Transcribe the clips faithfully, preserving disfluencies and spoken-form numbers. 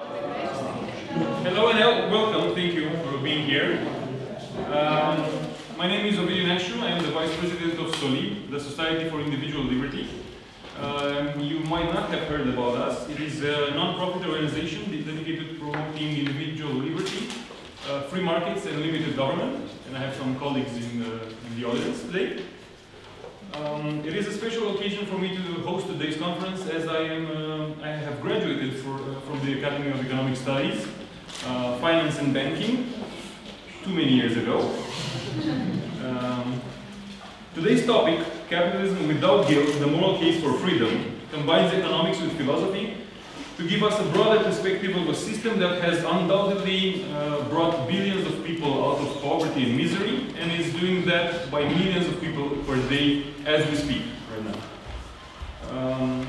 Hello and welcome, thank you for being here. Um, my name is Yaron Brook. I am the Vice President of SoLib, the Society for Individual Liberty. Um, you might not have heard about us. It is a non-profit organization dedicated to promoting individual liberty, uh, free markets and limited government. And I have some colleagues in the, in the audience today. Um, it is a special occasion for me to host today's conference, as I am uh, I have graduated for, uh, from the Academy of Economic Studies, uh, Finance and Banking, too many years ago. Um, today's topic, Capitalism Without Guilt, the Moral Case for Freedom, combines economics with philosophy to give us a broader perspective of a system that has undoubtedly uh, brought billions of people out of poverty and misery, and is doing that by millions of people per day as we speak right now. Um,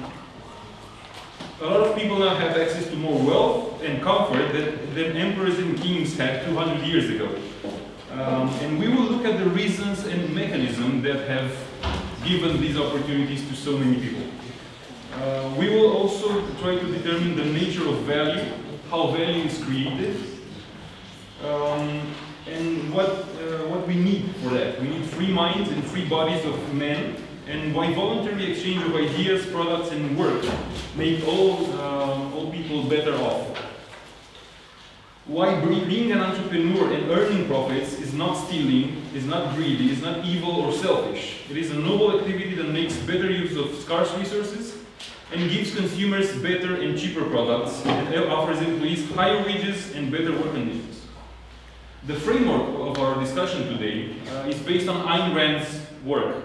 a lot of people now have access to more wealth and comfort that, than emperors and kings had two hundred years ago. Um, and we will look at the reasons and mechanisms that have given these opportunities to so many people. Uh, we will also try to determine the nature of value, how value is created, um, and what, uh, what we need for that. We need free minds and free bodies of men, and why voluntary exchange of ideas, products, and work make all, uh, all people better off. Why being an entrepreneur and earning profits is not stealing, is not greedy, is not evil or selfish. It is a noble activity that makes better use of scarce resources, and gives consumers better and cheaper products, and offers employees higher wages and better work conditions. The framework of our discussion today uh, is based on Ayn Rand's work.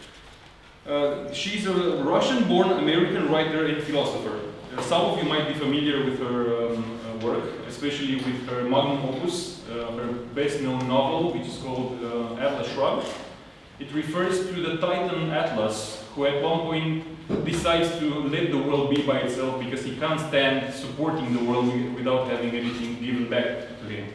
Uh, she's a Russian-born American writer and philosopher. Uh, some of you might be familiar with her um, uh, work, especially with her magnum opus, uh, her best-known novel, which is called uh, Atlas Shrugged. It refers to the Titan Atlas, who at one point decides to let the world be by itself because he can't stand supporting the world without having anything given back to him.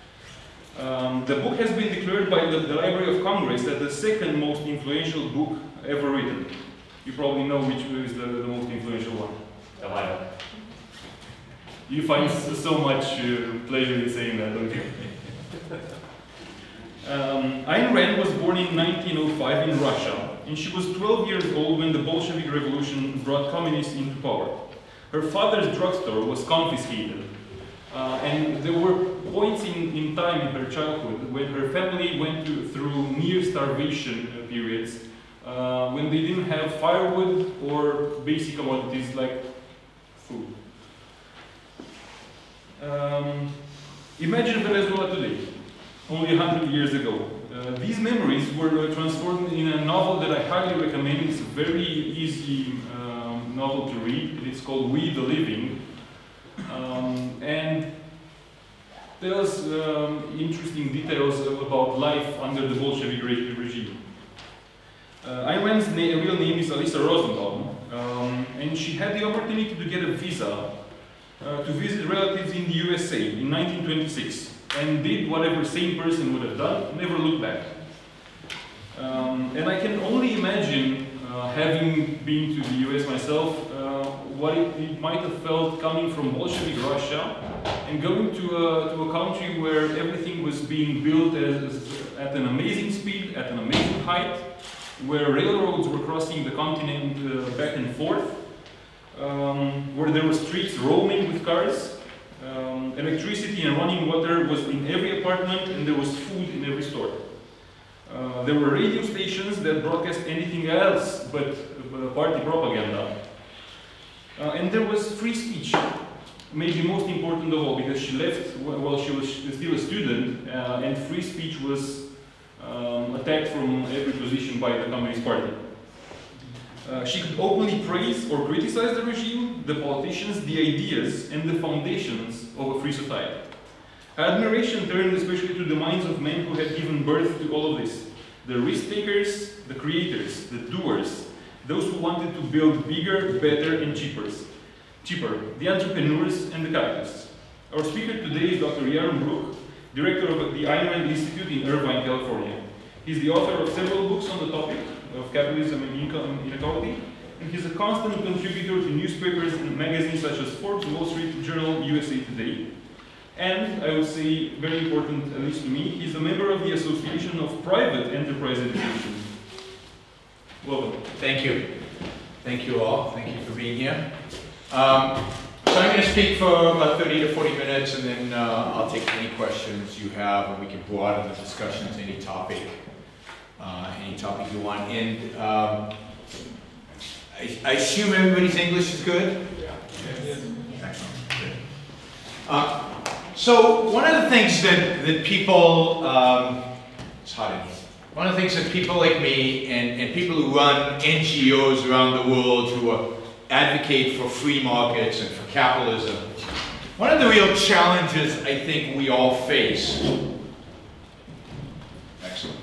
Um, the book has been declared by the, the Library of Congress as the second most influential book ever written. You probably know which is the, the most influential one. The Bible. You find so much uh, pleasure in saying that, don't you? Um, Ayn Rand was born in nineteen oh five in Russia, and she was twelve years old when the Bolshevik Revolution brought communists into power. Her father's drugstore was confiscated, uh, and there were points in, in time in her childhood when her family went to, through near starvation uh, periods, uh, when they didn't have firewood or basic commodities like food. Um, imagine Venezuela today. Only a hundred years ago. Uh, these memories were uh, transformed in a novel that I highly recommend. It's a very easy um, novel to read. It's called We the Living, um, and tells um, interesting details about life under the Bolshevik re regime. Uh, Ayn Rand's na real name is Alisa Rosenbaum, um, and she had the opportunity to get a visa uh, to visit relatives in the U S A in nineteen twenty-six. And did whatever sane person would have done, never looked back. Um, and I can only imagine, uh, having been to the U S myself, uh, what it, it might have felt coming from Bolshevik Russia and going to a, to a country where everything was being built as, at an amazing speed, at an amazing height, where railroads were crossing the continent uh, back and forth, um, where there were streets roaming with cars. Um, electricity and running water was in every apartment, and there was food in every store. Uh, there were radio stations that broadcast anything else but uh, party propaganda. Uh, and there was free speech, maybe most important of all, because she left while she was still a student, uh, and free speech was um, attacked from every position by the Communist Party. Uh, she could openly praise or criticize the regime, the politicians, the ideas, and the foundations of a free society. Her admiration turned especially to the minds of men who had given birth to all of this. The risk-takers, the creators, the doers, those who wanted to build bigger, better, and cheaper, cheaper, the entrepreneurs and the capitalists. Our speaker today is Doctor Yaron Brook, director of the Ayn Rand Institute in Irvine, California. He's the author of several books on the topic of capitalism and income inequality, and he's a constant contributor to newspapers and magazines such as Forbes, Wall Street Journal, U S A Today. And I would say, very important, at least to me, he's a member of the Association of Private Enterprise Education. Welcome. Thank you. Thank you all. Thank you for being here. Um, so I'm going to speak for about thirty to forty minutes, and then uh, I'll take any questions you have, and we can broaden the discussion to any topic, uh, any topic you want. And um, I, I assume everybody's English is good? Yeah. Yes. Excellent. Good. Uh, so one of the things that, that people, um, it's hot in here. One of the things that people like me and, and people who run N G Os around the world who are, advocate for free markets and for capitalism, one of the real challenges I think we all face, excellent.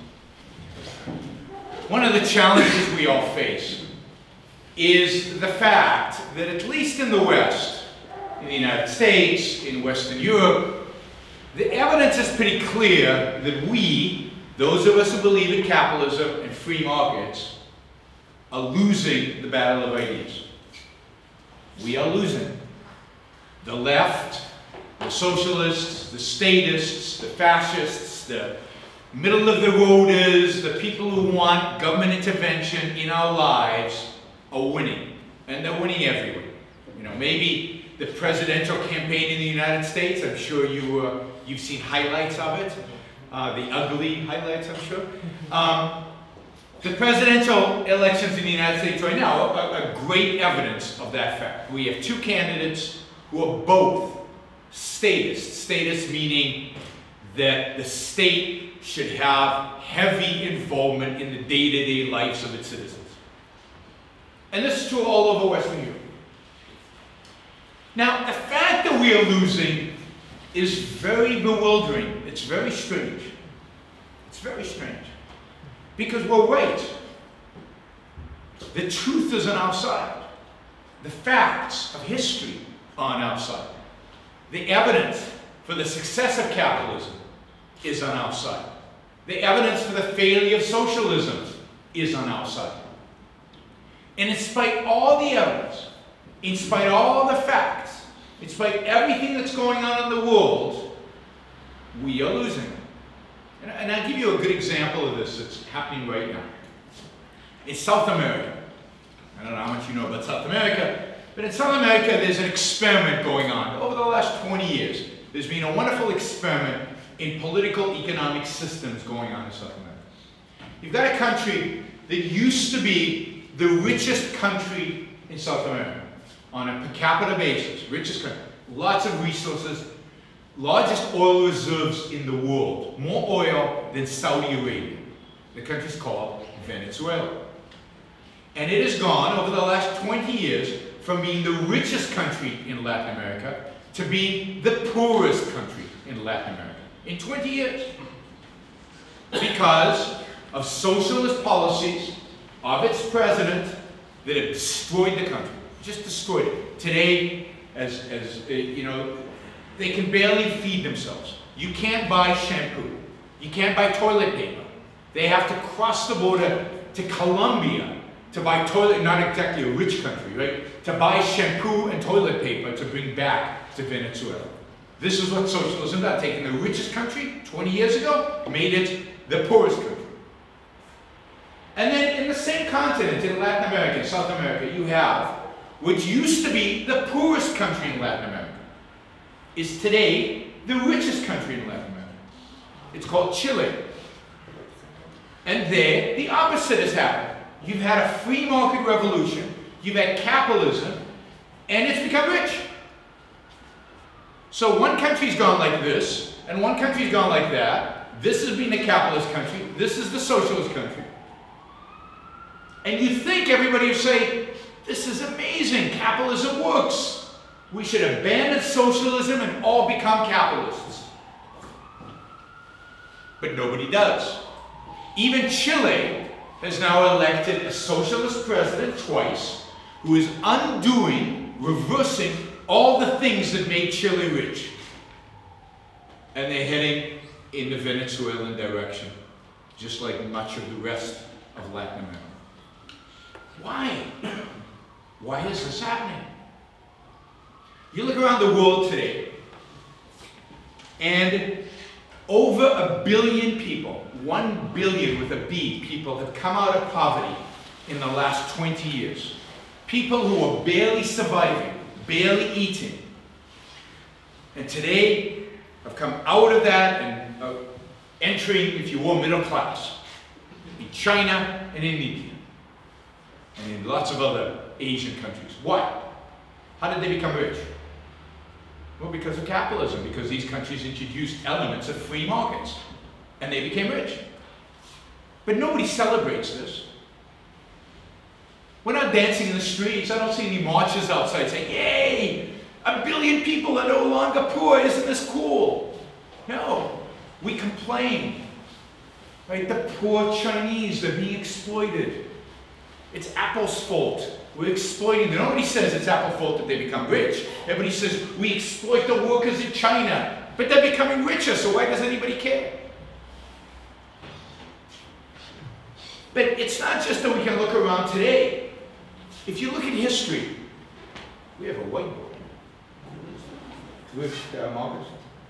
One of the challenges we all face is the fact that at least in the West, in the United States, in Western Europe, the evidence is pretty clear that we, those of us who believe in capitalism and free markets, are losing the battle of ideas. We are losing. The left, the socialists, the statists, the fascists, the middle-of-the-roaders, the people who want government intervention in our lives are winning. And they're winning everywhere. You know, maybe the presidential campaign in the United States, I'm sure you, uh, you've seen highlights of it. Uh, the ugly highlights, I'm sure. Um, the presidential elections in the United States right now are, are great evidence of that fact. We have two candidates who are both statists. Statists meaning that the state should have heavy involvement in the day-to-day lives of its citizens. And this is true all over Western Europe. Now, the fact that we are losing is very bewildering. It's very strange. It's very strange. Because we're right. The truth is on our side. The facts of history are on our side. The evidence for the success of capitalism is on our side. The evidence for the failure of socialism is on our side. And in spite of all the evidence, in spite of all the facts, in spite of everything that's going on in the world, we are losing. And, and I'll give you a good example of this that's happening right now. In South America, I don't know how much you know about South America, but in South America there's an experiment going on. Over the last twenty years, there's been a wonderful experiment in political economic systems going on in South America. You've got a country that used to be the richest country in South America on a per capita basis, richest country, lots of resources, largest oil reserves in the world, more oil than Saudi Arabia. The country's called Venezuela. And it has gone over the last twenty years from being the richest country in Latin America to being the poorest country in Latin America. In twenty years. Because of socialist policies of its president that have destroyed the country. Just destroyed it. Today, as, as uh, you know, they can barely feed themselves. You can't buy shampoo. You can't buy toilet paper. They have to cross the border to Colombia to buy toilet, not exactly a rich country, right? To buy shampoo and toilet paper to bring back to Venezuela. This is what socialism does. Taking the richest country twenty years ago, made it the poorest country. And then in the same continent, in Latin America, South America, you have which used to be the poorest country in Latin America, is today the richest country in Latin America. It's called Chile. And there, the opposite has happened. You've had a free market revolution, you've had capitalism, and it's become rich. So one country's gone like this, and one country's gone like that. This has been the capitalist country, this is the socialist country. And you think everybody would say, this is amazing, capitalism works. We should abandon socialism and all become capitalists. But nobody does. Even Chile has now elected a socialist president twice, who is undoing, reversing all the things that made Chile rich. And they're heading in the Venezuelan direction, just like much of the rest of Latin America. Why? Why is this happening? You look around the world today, and over a billion people, one billion with a B, people have come out of poverty in the last twenty years. People who are barely surviving, barely eating. And today have come out of that and are entering, if you will, middle class. In China and in India. And in lots of other Asian countries. Why? How did they become rich? Well, because of capitalism, because these countries introduced elements of free markets, and they became rich. But nobody celebrates this. We're not dancing in the streets. I don't see any marches outside saying, yay, a billion people are no longer poor, isn't this cool? No, we complain. Right? The poor Chinese, they're being exploited. It's Apple's fault. We're exploiting them. Nobody says it's Apple's fault that they become rich. Everybody says we exploit the workers in China. But they're becoming richer, so why does anybody care? But it's not just that we can look around today. If you look at history, we have a whiteboard. Which uh, markers?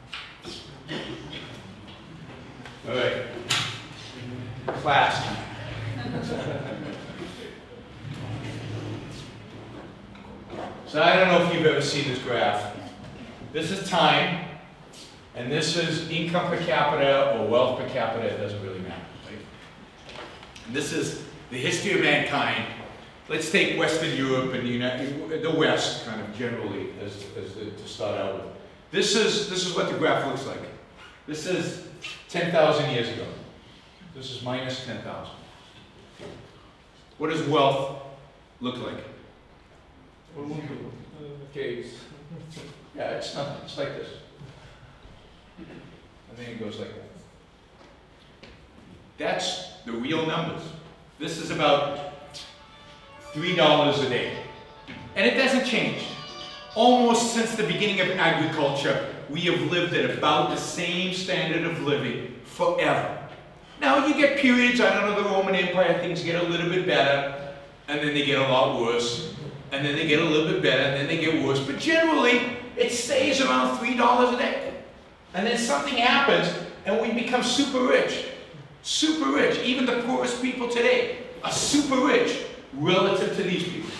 All right. Class. So I don't know if you've ever seen this graph. This is time, and this is income per capita or wealth per capita. It doesn't really matter. Right? And this is the history of mankind. Let's take Western Europe and the, United, the West, kind of generally, as, as the, to start out with. This is this is what the graph looks like. This is ten thousand years ago. This is minus ten thousand. What does wealth look like? Caves. Yeah, it's nothing. It's like this. And then it goes like that. That's the real numbers. This is about three dollars a day. And it doesn't change. Almost since the beginning of agriculture, we have lived at about the same standard of living forever. Now you get periods, I don't know, the Roman Empire, things get a little bit better, and then they get a lot worse. And then they get a little bit better, and then they get worse. But generally, it stays around three dollars a day. And then something happens, and we become super rich. Super rich. Even the poorest people today are super rich relative to these people.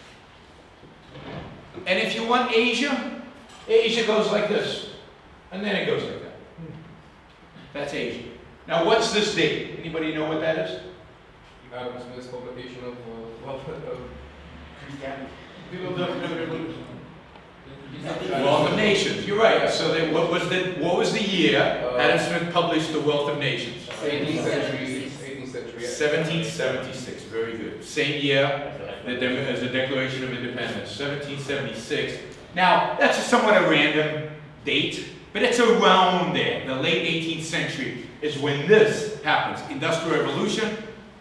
And if you want Asia, Asia goes like this. And then it goes like that. That's Asia. Now what's this date? Anybody know what that is? Adam Smith's publication of uh, wealth of Wealth of Nations. You're right. So they, what was the what was the year uh, Adam Smith published the Wealth of Nations? eighteenth century. eighteenth century. seventeen seventy-six. Very good. Same year as the Declaration of Independence. seventeen seventy-six. Now that's a somewhat a random date, but it's around there. The late eighteenth century is when this happens. Industrial Revolution.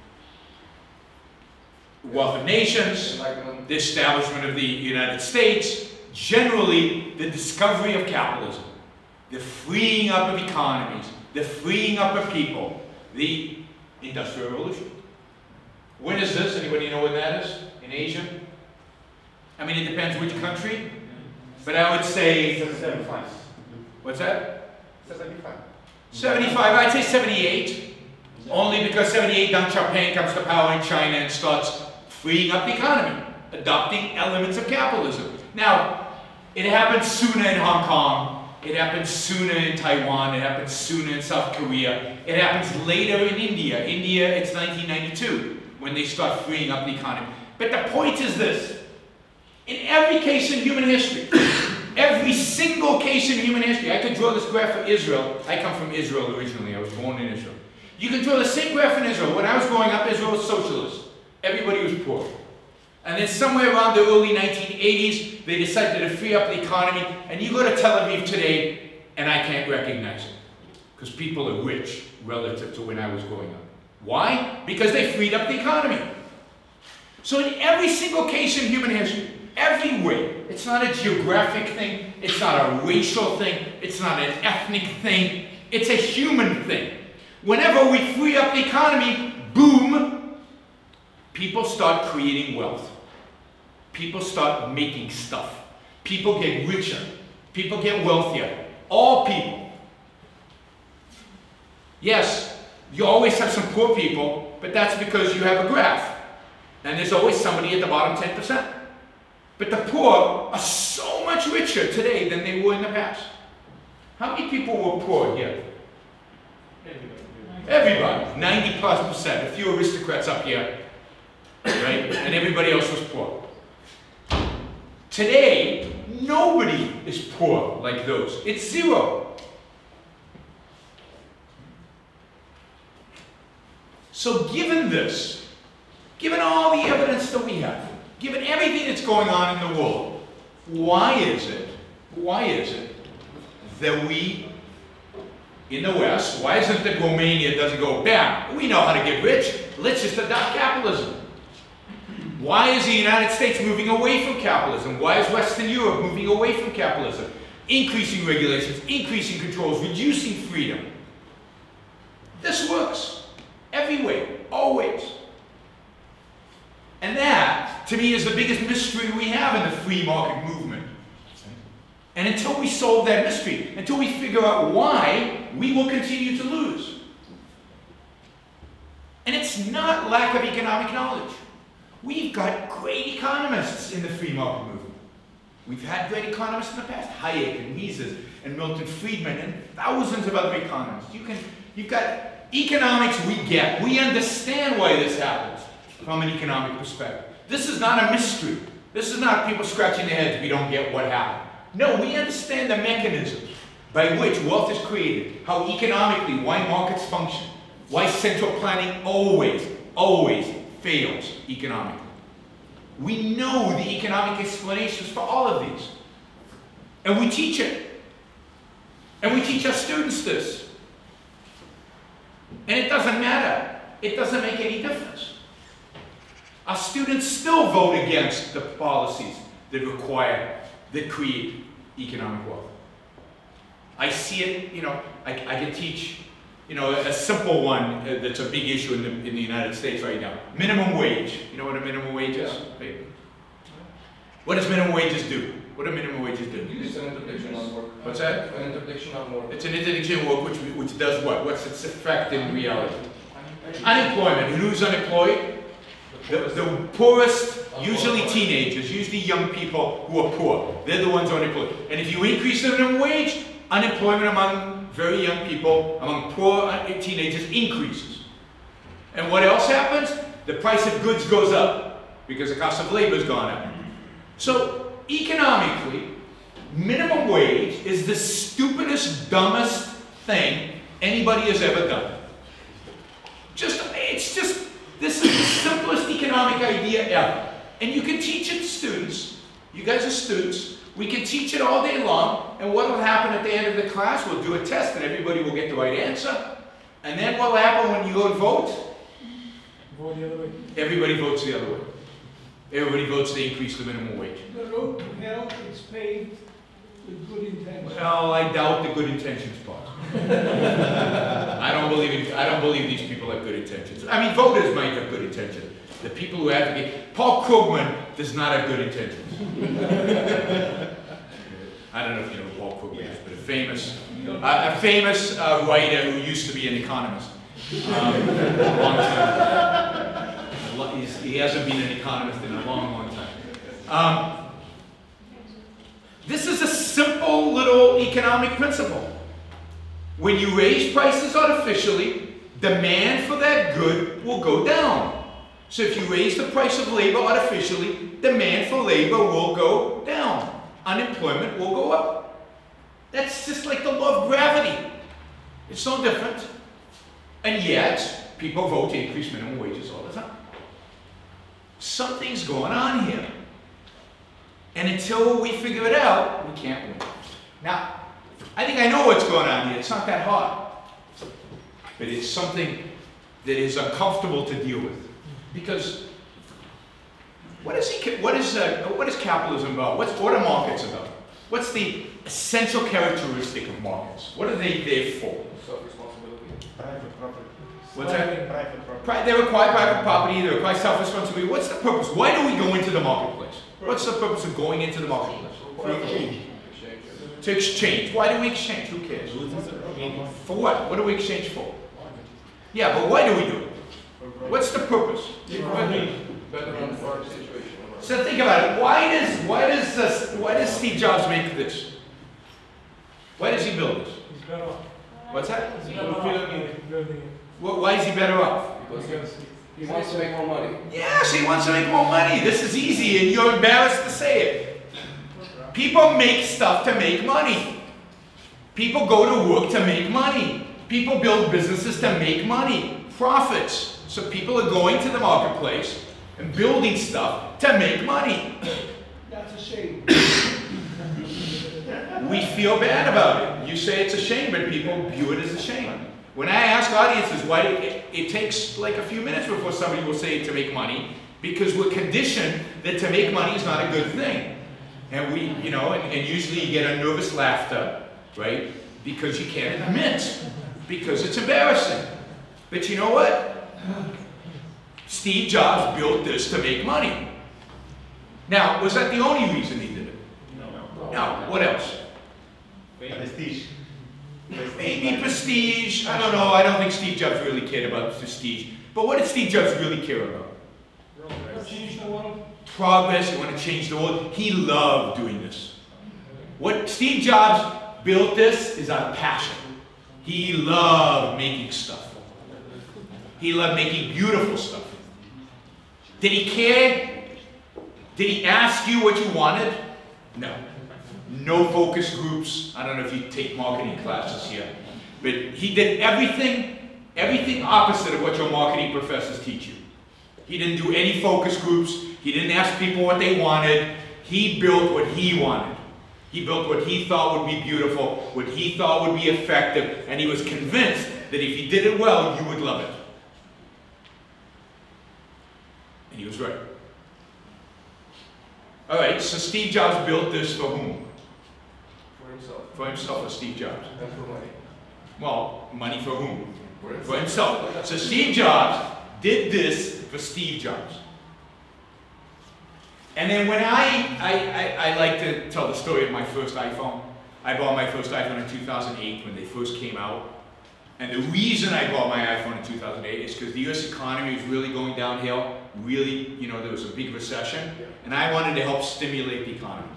Wealth of Nations, the establishment of the United States, generally the discovery of capitalism, the freeing up of economies, the freeing up of people, the Industrial Revolution. When is this? Anybody know when that is? In Asia? I mean, it depends which country, but I would say... seventy-five. What's that? seventy-five. seventy-five, I'd say seventy-eight. Only because seventy-eight, Deng Xiaoping comes to power in China and starts freeing up the economy, adopting elements of capitalism. Now, it happened sooner in Hong Kong, it happens sooner in Taiwan, it happens sooner in South Korea, it happens later in India. India, it's nineteen ninety-two, when they start freeing up the economy. But the point is this, in every case in human history, every single case in human history, I could draw this graph for Israel. I come from Israel originally, I was born in Israel. You can draw the same graph in Israel. When I was growing up, Israel was socialist. Everybody was poor. And then somewhere around the early nineteen eighties, they decided to free up the economy. And you go to Tel Aviv today, and I can't recognize it. Because people are rich relative to when I was growing up. Why? Because they freed up the economy. So in every single case in human history, everywhere, it's not a geographic thing, it's not a racial thing, it's not an ethnic thing, it's a human thing. Whenever we free up the economy, boom, people start creating wealth. people start making stuff. People get richer. People get wealthier. All people. Yes, you always have some poor people, but that's because you have a graph. And there's always somebody at the bottom ten percent. But the poor are so much richer today than they were in the past. How many people were poor here? Everybody. ninety plus percent. A few aristocrats up here. Right? And everybody else was poor. Today, nobody is poor like those. It's zero. So given this, given all the evidence that we have, given everything that's going on in the world, why is it, why is it that we in the West, why isn't it that Romania doesn't go, bam, we know how to get rich, let's just adopt capitalism? Why is the United States moving away from capitalism? Why is Western Europe moving away from capitalism? Increasing regulations, increasing controls, reducing freedom. This works everywhere, always. And that, to me, is the biggest mystery we have in the free market movement. And until we solve that mystery, until we figure out why, we will continue to lose. And it's not lack of economic knowledge. We've got great economists in the free market movement. We've had great economists in the past, Hayek and Mises and Milton Friedman and thousands of other economists. You can, you've got economics we get. We understand why this happens from an economic perspective. This is not a mystery. This is not people scratching their heads, we don't get what happened. No, we understand the mechanisms by which wealth is created, how economically, why markets function, why central planning always, always fails economically. We know the economic explanations for all of these. And we teach it. And we teach our students this. And it doesn't matter. It doesn't make any difference. Our students still vote against the policies that require, that create economic wealth. I see it, you know, I, I can teach, you know, a simple one that's a big issue in the, in the United States right now. Minimum wage. You know what a minimum wage is? Yeah. What does minimum wages do? What do minimum wages do? It's an interdiction on work. What's that? An interdiction on work. It's an interdiction on work which, which does what? What's its effect in reality? Unemployment. Who's unemployed? The, the poorest, usually teenagers, usually young people who are poor. They're the ones who are unemployed. And if you increase the minimum wage, unemployment among very young people, among poor teenagers, increases. And what else happens? The price of goods goes up because the cost of labor has gone up. So, economically, minimum wage is the stupidest, dumbest thing anybody has ever done. Just, it's just, this is the simplest economic idea ever. And you can teach it to students. You guys are students. We can teach it all day long. And what will happen at the end of the class? We'll do a test and everybody will get the right answer. And then what will happen when you go to vote? Vote the other way. Everybody votes the other way. Everybody votes to increase the minimum wage. The road to hell is paved with good intentions. Well, I doubt the good intentions part. I don't believe in, I don't believe these people have good intentions. I mean, voters might have good intentions. The people who advocate, Paul Krugman does not have good intentions. I don't know if you know who Paul Krugman is, but a famous, uh, a famous uh, writer who used to be an economist. Um, a long time. He's, he hasn't been an economist in a long, long time. Um, this is a simple little economic principle. When you raise prices artificially, demand for that good will go down. So if you raise the price of labor artificially, demand for labor will go down. Unemployment will go up. That's just like the law of gravity. It's no different. And yet, people vote to increase minimum wages all the time. Something's going on here. And until we figure it out, we can't win. Now, I think I know what's going on here. It's not that hard. But it's something that is uncomfortable to deal with. Because what is, he, what is, uh, what is capitalism about? What's, what are markets about? What's the essential characteristic of markets? What are they there for? Self-responsibility. Private property. What's that? Private property. Pri they require private property, they require self-responsibility. What's the purpose? Why do we go into the marketplace? What's the purpose of going into the marketplace? For exchange. To exchange. Why do we exchange? Who cares? For what? What do we exchange for? Yeah, but why do we do it? What's the purpose? Better than the farm situation. So think about it. Why does why does this, why does Steve Jobs make this? Why does he build this? He's better off. What's that? He's better off building it. Wh- Why is he better off? Because he wants to make more money. Yes, he wants to make more money. This is easy, and you're embarrassed to say it. People make stuff to make money. People go to work to make money. People build businesses to make money. Profits. So people are going to the marketplace and building stuff to make money. That's a shame. We feel bad about it. You say it's a shame, but people view it as a shame. When I ask audiences why, it, it takes like a few minutes before somebody will say to make money, because we're conditioned that to make money is not a good thing. And we, you know, and, and usually you get a nervous laughter, right? Because you can't admit, because it's embarrassing. But you know what? Steve Jobs built this to make money. Now, was that the only reason he did it? No. No. What else? Prestige. Maybe prestige. I don't know. I don't think Steve Jobs really cared about prestige. But what did Steve Jobs really care about? Change the world. Progress. You want to change the world. He loved doing this. What Steve Jobs built this is out of passion. He loved making stuff. He loved making beautiful stuff. Did he care? Did he ask you what you wanted? No. No focus groups. I don't know if you take marketing classes here. But he did everything, everything opposite of what your marketing professors teach you. He didn't do any focus groups. He didn't ask people what they wanted. He built what he wanted. He built what he thought would be beautiful, what he thought would be effective, and he was convinced that if he did it well, you would love it. And he was right. All right, so Steve Jobs built this for whom? For himself. For himself or Steve Jobs? And for money. Well, money for whom? For himself. For himself. So Steve Jobs did this for Steve Jobs. And then when I, I, I, I like to tell the story of my first iPhone. I bought my first iPhone in two thousand eight when they first came out. And the reason I bought my iPhone in two thousand eight is because the U S economy was really going downhill. Really, you know, there was a big recession. And I wanted to help stimulate the economy.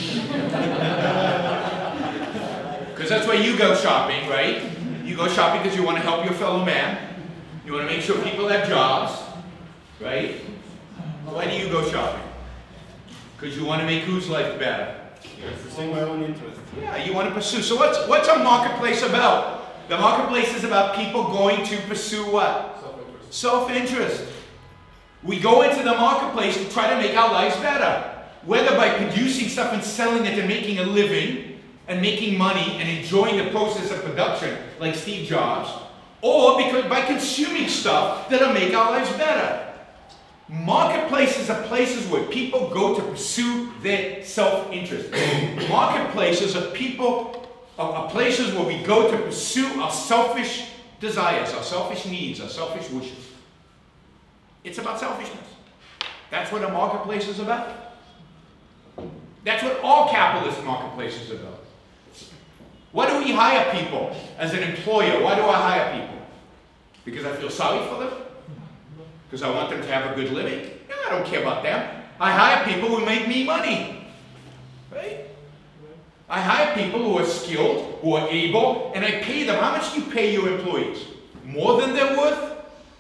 Because that's why you go shopping, right? You go shopping because you want to help your fellow man. You want to make sure people have jobs, right? Why do you go shopping? Because you want to make whose life better? You're pursuing my own interest. Yeah, you want to pursue. So what's, what's a marketplace about? The marketplace is about people going to pursue what? Self-interest. Self-interest. We go into the marketplace to try to make our lives better. Whether by producing stuff and selling it and making a living and making money and enjoying the process of production like Steve Jobs, or because by consuming stuff that'll make our lives better. Marketplaces are places where people go to pursue their self-interest. Marketplaces are people, are, are places where we go to pursue our selfish desires, our selfish needs, our selfish wishes. It's about selfishness. That's what a marketplace is about. That's what all capitalist marketplaces are about. Why do we hire people as an employer? Why do I hire people? Because I feel sorry for them? Because I want them to have a good living? No, I don't care about them. I hire people who make me money. Right? I hire people who are skilled, who are able, and I pay them. How much do you pay your employees? More than they're worth?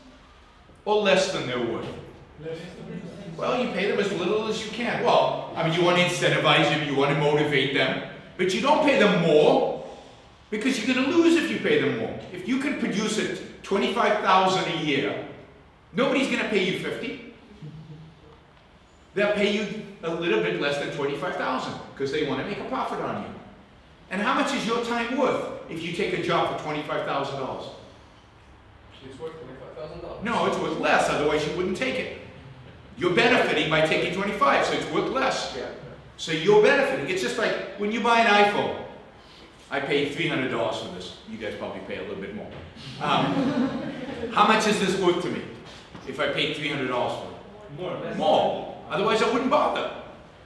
Or less than they're worth? Well, you pay them as little as you can. Well, I mean, you want to incentivize them, you want to motivate them, but you don't pay them more because you're going to lose if you pay them more. If you can produce it twenty-five thousand dollars a year, nobody's going to pay you fifty. They'll pay you a little bit less than twenty-five thousand dollars because they want to make a profit on you. And how much is your time worth if you take a job for twenty-five thousand dollars? It's worth twenty-five thousand dollars. No, it's worth less, otherwise you wouldn't take it. You're benefiting by taking twenty-five, so it's worth less. Yeah. So you're benefiting. It's just like when you buy an iPhone. I paid three hundred dollars for this. You guys probably pay a little bit more. Um, how much is this worth to me if I paid three hundred dollars for it? More. More. Otherwise I wouldn't bother.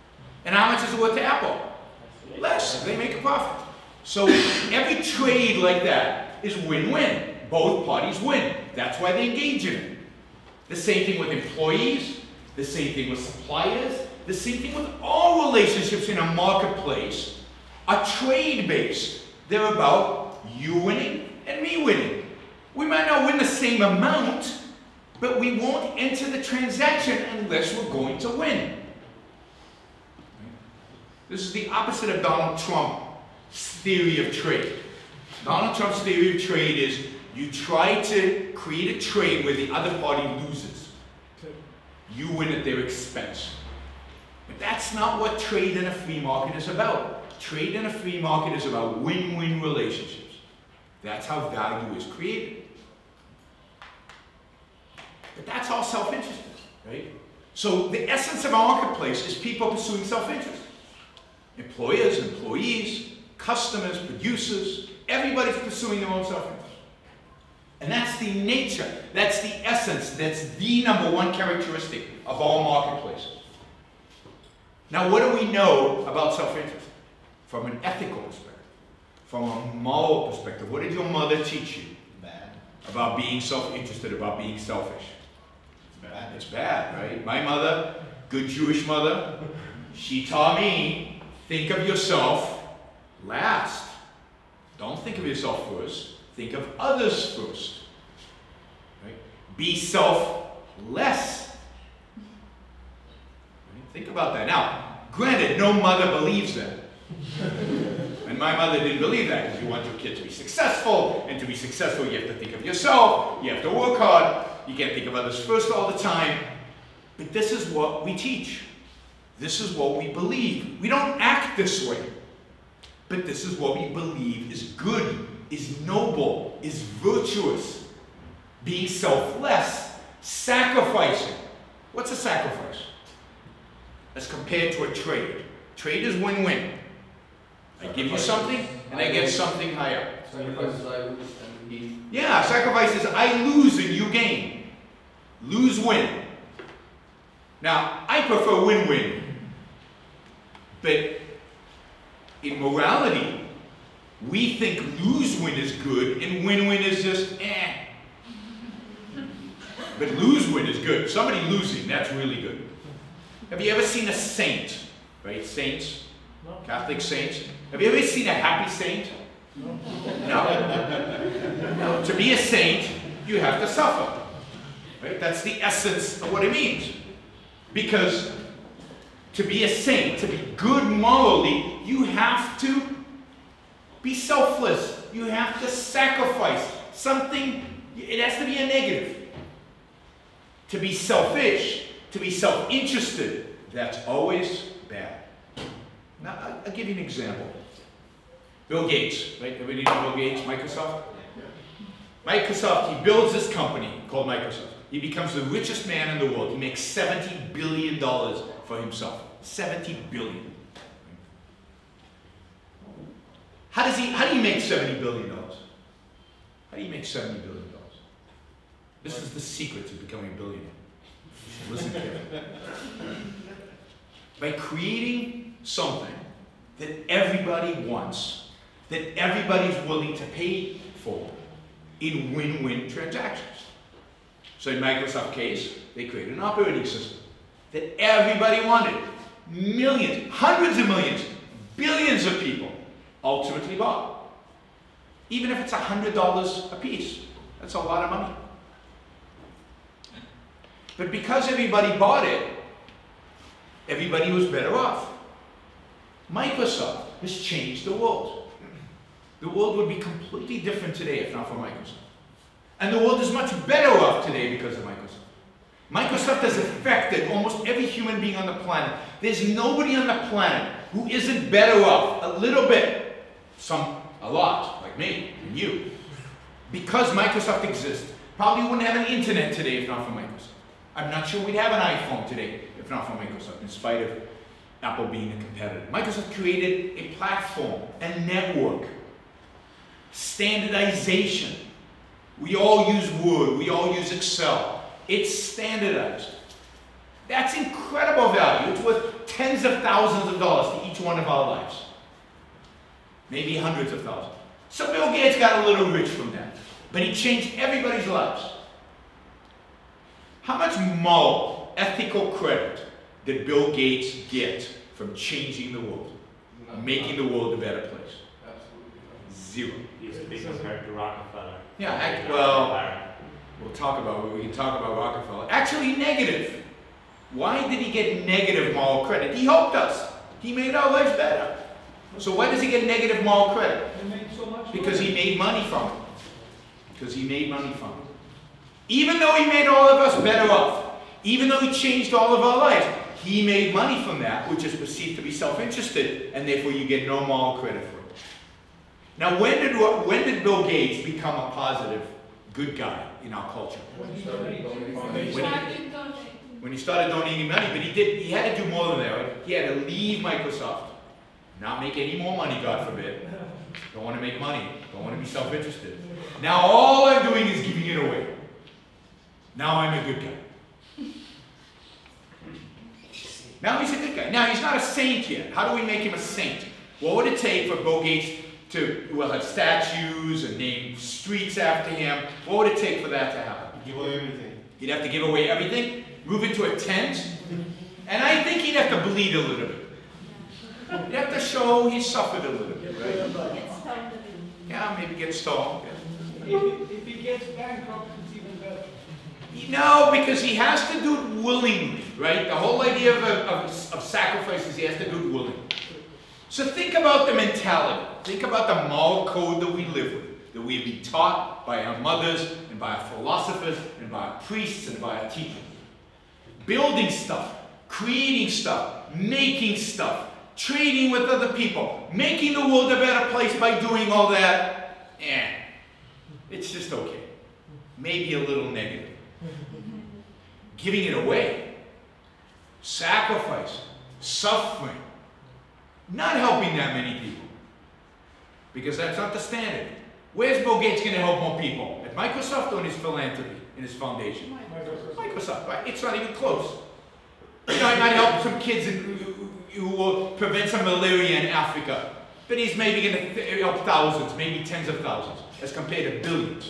And how much is it worth to Apple? Less. They make a profit. So every trade like that is win-win. Both parties win. That's why they engage in it. The same thing with employees, the same thing with suppliers, the same thing with all relationships in a marketplace are trade-based. They're about you winning and me winning. We might not win the same amount, but we won't enter the transaction unless we're going to win. This is the opposite of Donald Trump's theory of trade. Donald Trump's theory of trade is you try to create a trade where the other party loses. You win at their expense. But that's not what trade in a free market is about. Trade in a free market is about win-win relationships. That's how value is created. But that's all self-interested, right? So the essence of our marketplace is people pursuing self-interest. Employers, employees, customers, producers, everybody's pursuing their own self-interest. And that's the nature, that's the essence, that's the number one characteristic of all marketplaces. Now, what do we know about self-interest? From an ethical perspective, from a moral perspective, what did your mother teach you? Bad. About being self-interested, about being selfish? It's bad. It's bad, right? My mother, good Jewish mother, she taught me, think of yourself last. Don't think of yourself first. Think of others first. Right? Be selfless. Right? Think about that. Now, granted, no mother believes that. And my mother didn't believe that, because you want your kid to be successful, and to be successful you have to think of yourself, you have to work hard, you can't think of others first all the time. But this is what we teach. This is what we believe. We don't act this way, but this is what we believe is good, is noble, is virtuous. Being selfless, sacrificing. What's a sacrifice? As compared to a trade. Trade is win-win. I give you something, and I get something higher. Sacrifices I lose and he. Yeah, sacrifice is I lose and you gain. Lose-win. Now, I prefer win-win. But in morality, we think lose-win is good and win-win is just eh. But lose-win is good. Somebody losing, that's really good. Have you ever seen a saint? Right? Saints? No. Catholic saints? Have you ever seen a happy saint? No. No. No. To be a saint, you have to suffer. Right? That's the essence of what it means. Because to be a saint, to be good morally, you have to be selfless. You have to sacrifice something. It has to be a negative. To be selfish, to be self-interested, that's always bad. Now, I'll give you an example. Bill Gates, right? Everybody know Bill Gates, Microsoft? Microsoft, he builds this company called Microsoft. He becomes the richest man in the world. He makes seventy billion dollars for himself. seventy billion dollars. How does he, how do you make seventy billion dollars? How do you make seventy billion dollars? This is the secret to becoming a billionaire. Listen carefully. By creating something that everybody wants, that everybody's willing to pay for in win-win transactions. So in Microsoft's case, they created an operating system that everybody wanted. Millions, hundreds of millions, billions of people ultimately bought. Even if it's one hundred dollars a piece, that's a lot of money. But because everybody bought it, everybody was better off. Microsoft has changed the world. The world would be completely different today if not for Microsoft. And the world is much better off today because of Microsoft. Microsoft has affected almost every human being on the planet. There's nobody on the planet who isn't better off a little bit, some a lot, like me and you. Because Microsoft exists, probably wouldn't have an internet today if not for Microsoft. I'm not sure we'd have an iPhone today if not for Microsoft, in spite of Apple being a competitor. Microsoft created a platform, a network, standardization. We all use Word, we all use Excel. It's standardized. That's incredible value. It's worth tens of thousands of dollars to each one of our lives. Maybe hundreds of thousands. So Bill Gates got a little rich from that. But he changed everybody's lives. How much moral, ethical credit did Bill Gates get from changing the world? Making the world a better place? Absolutely not. Zero. He's to be compared to Rockefeller. Yeah, act, well, we'll talk about, we can talk about Rockefeller. Actually negative. Why did he get negative moral credit? He helped us. He made our lives better. So why does he get negative moral credit? They made so much Because money. he made money from it. Because he made money from it. Even though he made all of us better off, even though he changed all of our lives, he made money from that, which is perceived to be self-interested, and therefore you get no moral credit for it. Now, when did, when did Bill Gates become a positive, good guy in our culture? When he Started donated. donating When foundations. he, when he started donating money, but he did, he had to do more than that, right? He had to leave Microsoft, not make any more money, God forbid. Don't want to make money, don't want to be self-interested. Now all I'm doing is giving it away. Now I'm a good guy. Now he's a good guy. Now he's not a saint yet. How do we make him a saint? What would it take for Bill Gates to, well, have statues and name streets after him? What would it take for that to happen? Give away everything. He'd have to give away everything, move into a tent, and I think he'd have to bleed a little bit. He'd have to show he suffered a little bit, right? Yeah, maybe get stoned. Yeah. If, if he gets bankrupt, it's even better. No, because he has to do it willingly, right? The whole idea of, of, of sacrifice is he has to do it willingly. So think about the mentality. Think about the moral code that we live with, that we have been taught by our mothers and by our philosophers and by our priests and by our teachers. Building stuff, creating stuff, making stuff, trading with other people, making the world a better place by doing all that, eh, it's just okay. Maybe a little negative. Giving it away, sacrifice, suffering, not helping that many people, because that's not the standard. Where's Bill Gates going to help more people? At Microsoft or in his philanthropy, in his foundation? Microsoft, right? It's not even close. You know, he might help some kids in, who, who will prevent some malaria in Africa, but he's maybe going to help thousands, maybe tens of thousands, as compared to billions.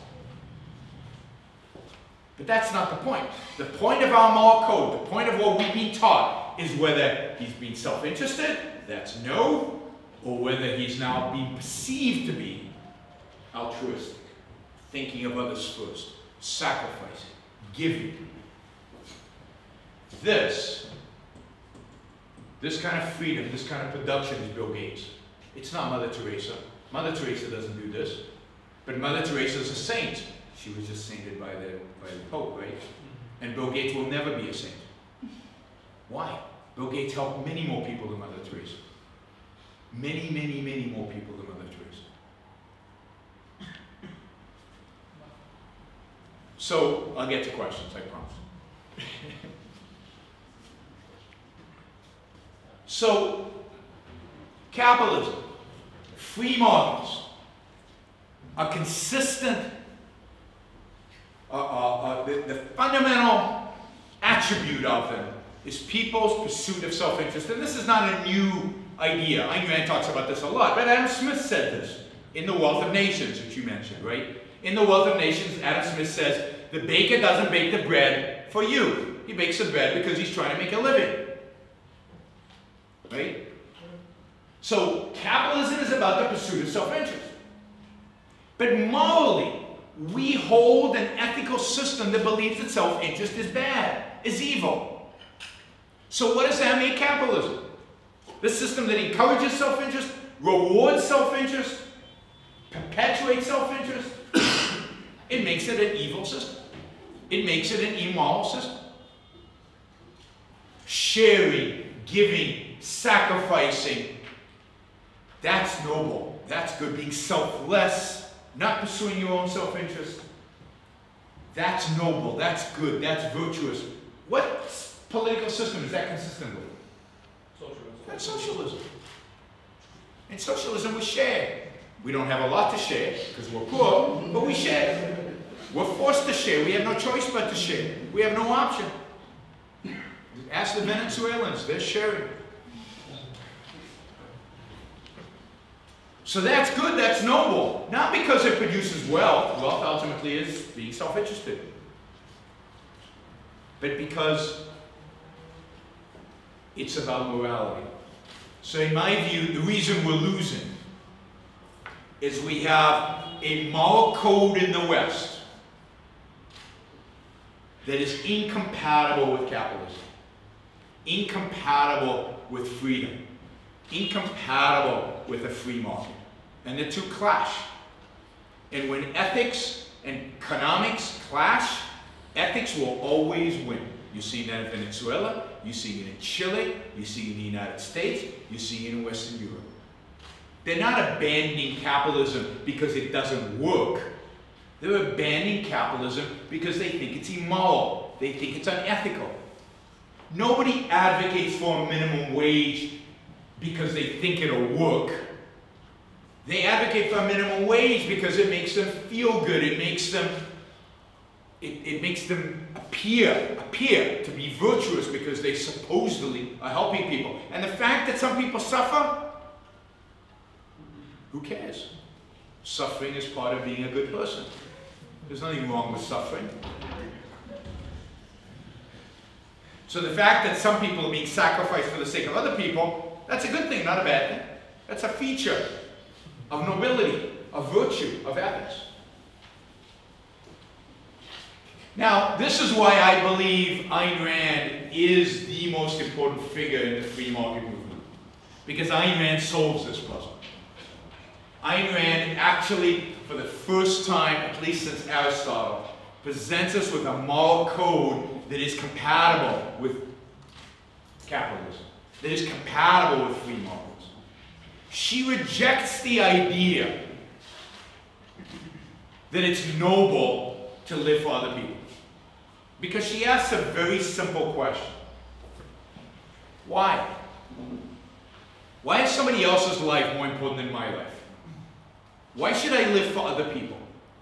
But that's not the point. The point of our moral code, the point of what we've been taught, is whether he's been self-interested, that's no, or whether he's now being perceived to be altruistic, thinking of others first, sacrificing, giving. This, this kind of freedom, this kind of production is Bill Gates. It's not Mother Teresa. Mother Teresa doesn't do this. But Mother Teresa is a saint. She was just sainted by the, by the Pope, right? And Bill Gates will never be a saint. Why? Bill Gates helped many more people than Mother Teresa. Many, many, many more people than Mother Teresa. So, I'll get to questions, I promise. So, capitalism, free markets, are consistent. Uh, uh, uh, the, the fundamental attribute of them is people's pursuit of self-interest. And this is not a new idea. Ayn Rand talks about this a lot. But Adam Smith said this in The Wealth of Nations, which you mentioned, right? In The Wealth of Nations, Adam Smith says, the baker doesn't bake the bread for you. He bakes the bread because he's trying to make a living. Right? So, capitalism is about the pursuit of self-interest. But morally, we hold an ethical system that believes that self-interest is bad, is evil. So what does that make capitalism? The system that encourages self-interest, rewards self-interest, perpetuates self-interest, it makes it an evil system. It makes it an immoral system. Sharing, giving, sacrificing, that's noble, that's good. Being selfless, not pursuing your own self-interest, that's noble, that's good, that's virtuous. What political system is that consistent with? Socialism. That's socialism. In socialism, we share. We don't have a lot to share because we're poor, but we share. We're forced to share. We have no choice but to share. We have no option. Ask the Venezuelans, they're sharing. So that's good, that's noble. Not because it produces wealth. Wealth ultimately is being self-interested. But because it's about morality. So in my view, the reason we're losing is we have a moral code in the West that is incompatible with capitalism, incompatible with freedom, incompatible with a free market. And the two clash. And when ethics and economics clash, ethics will always win. You see that in Venezuela, you see it in Chile, you see it in the United States, you see it in Western Europe. They're not abandoning capitalism because it doesn't work. They're abandoning capitalism because they think it's immoral. They think it's unethical. Nobody advocates for a minimum wage because they think it'll work. They advocate for a minimum wage because it makes them feel good. It makes them, it, it makes them appear, appear to be virtuous because they supposedly are helping people. And the fact that some people suffer, who cares? Suffering is part of being a good person. There's nothing wrong with suffering. So the fact that some people are being sacrificed for the sake of other people, that's a good thing, not a bad thing. That's a feature of nobility, of virtue, of ethics. Now, this is why I believe Ayn Rand is the most important figure in the free market movement. Because Ayn Rand solves this puzzle. Ayn Rand actually, for the first time, at least since Aristotle, presents us with a moral code that is compatible with capitalism, that is compatible with free markets. She rejects the idea that it's noble to live for other people. Because she asks a very simple question. Why? Why is somebody else's life more important than my life? Why should I live for other people?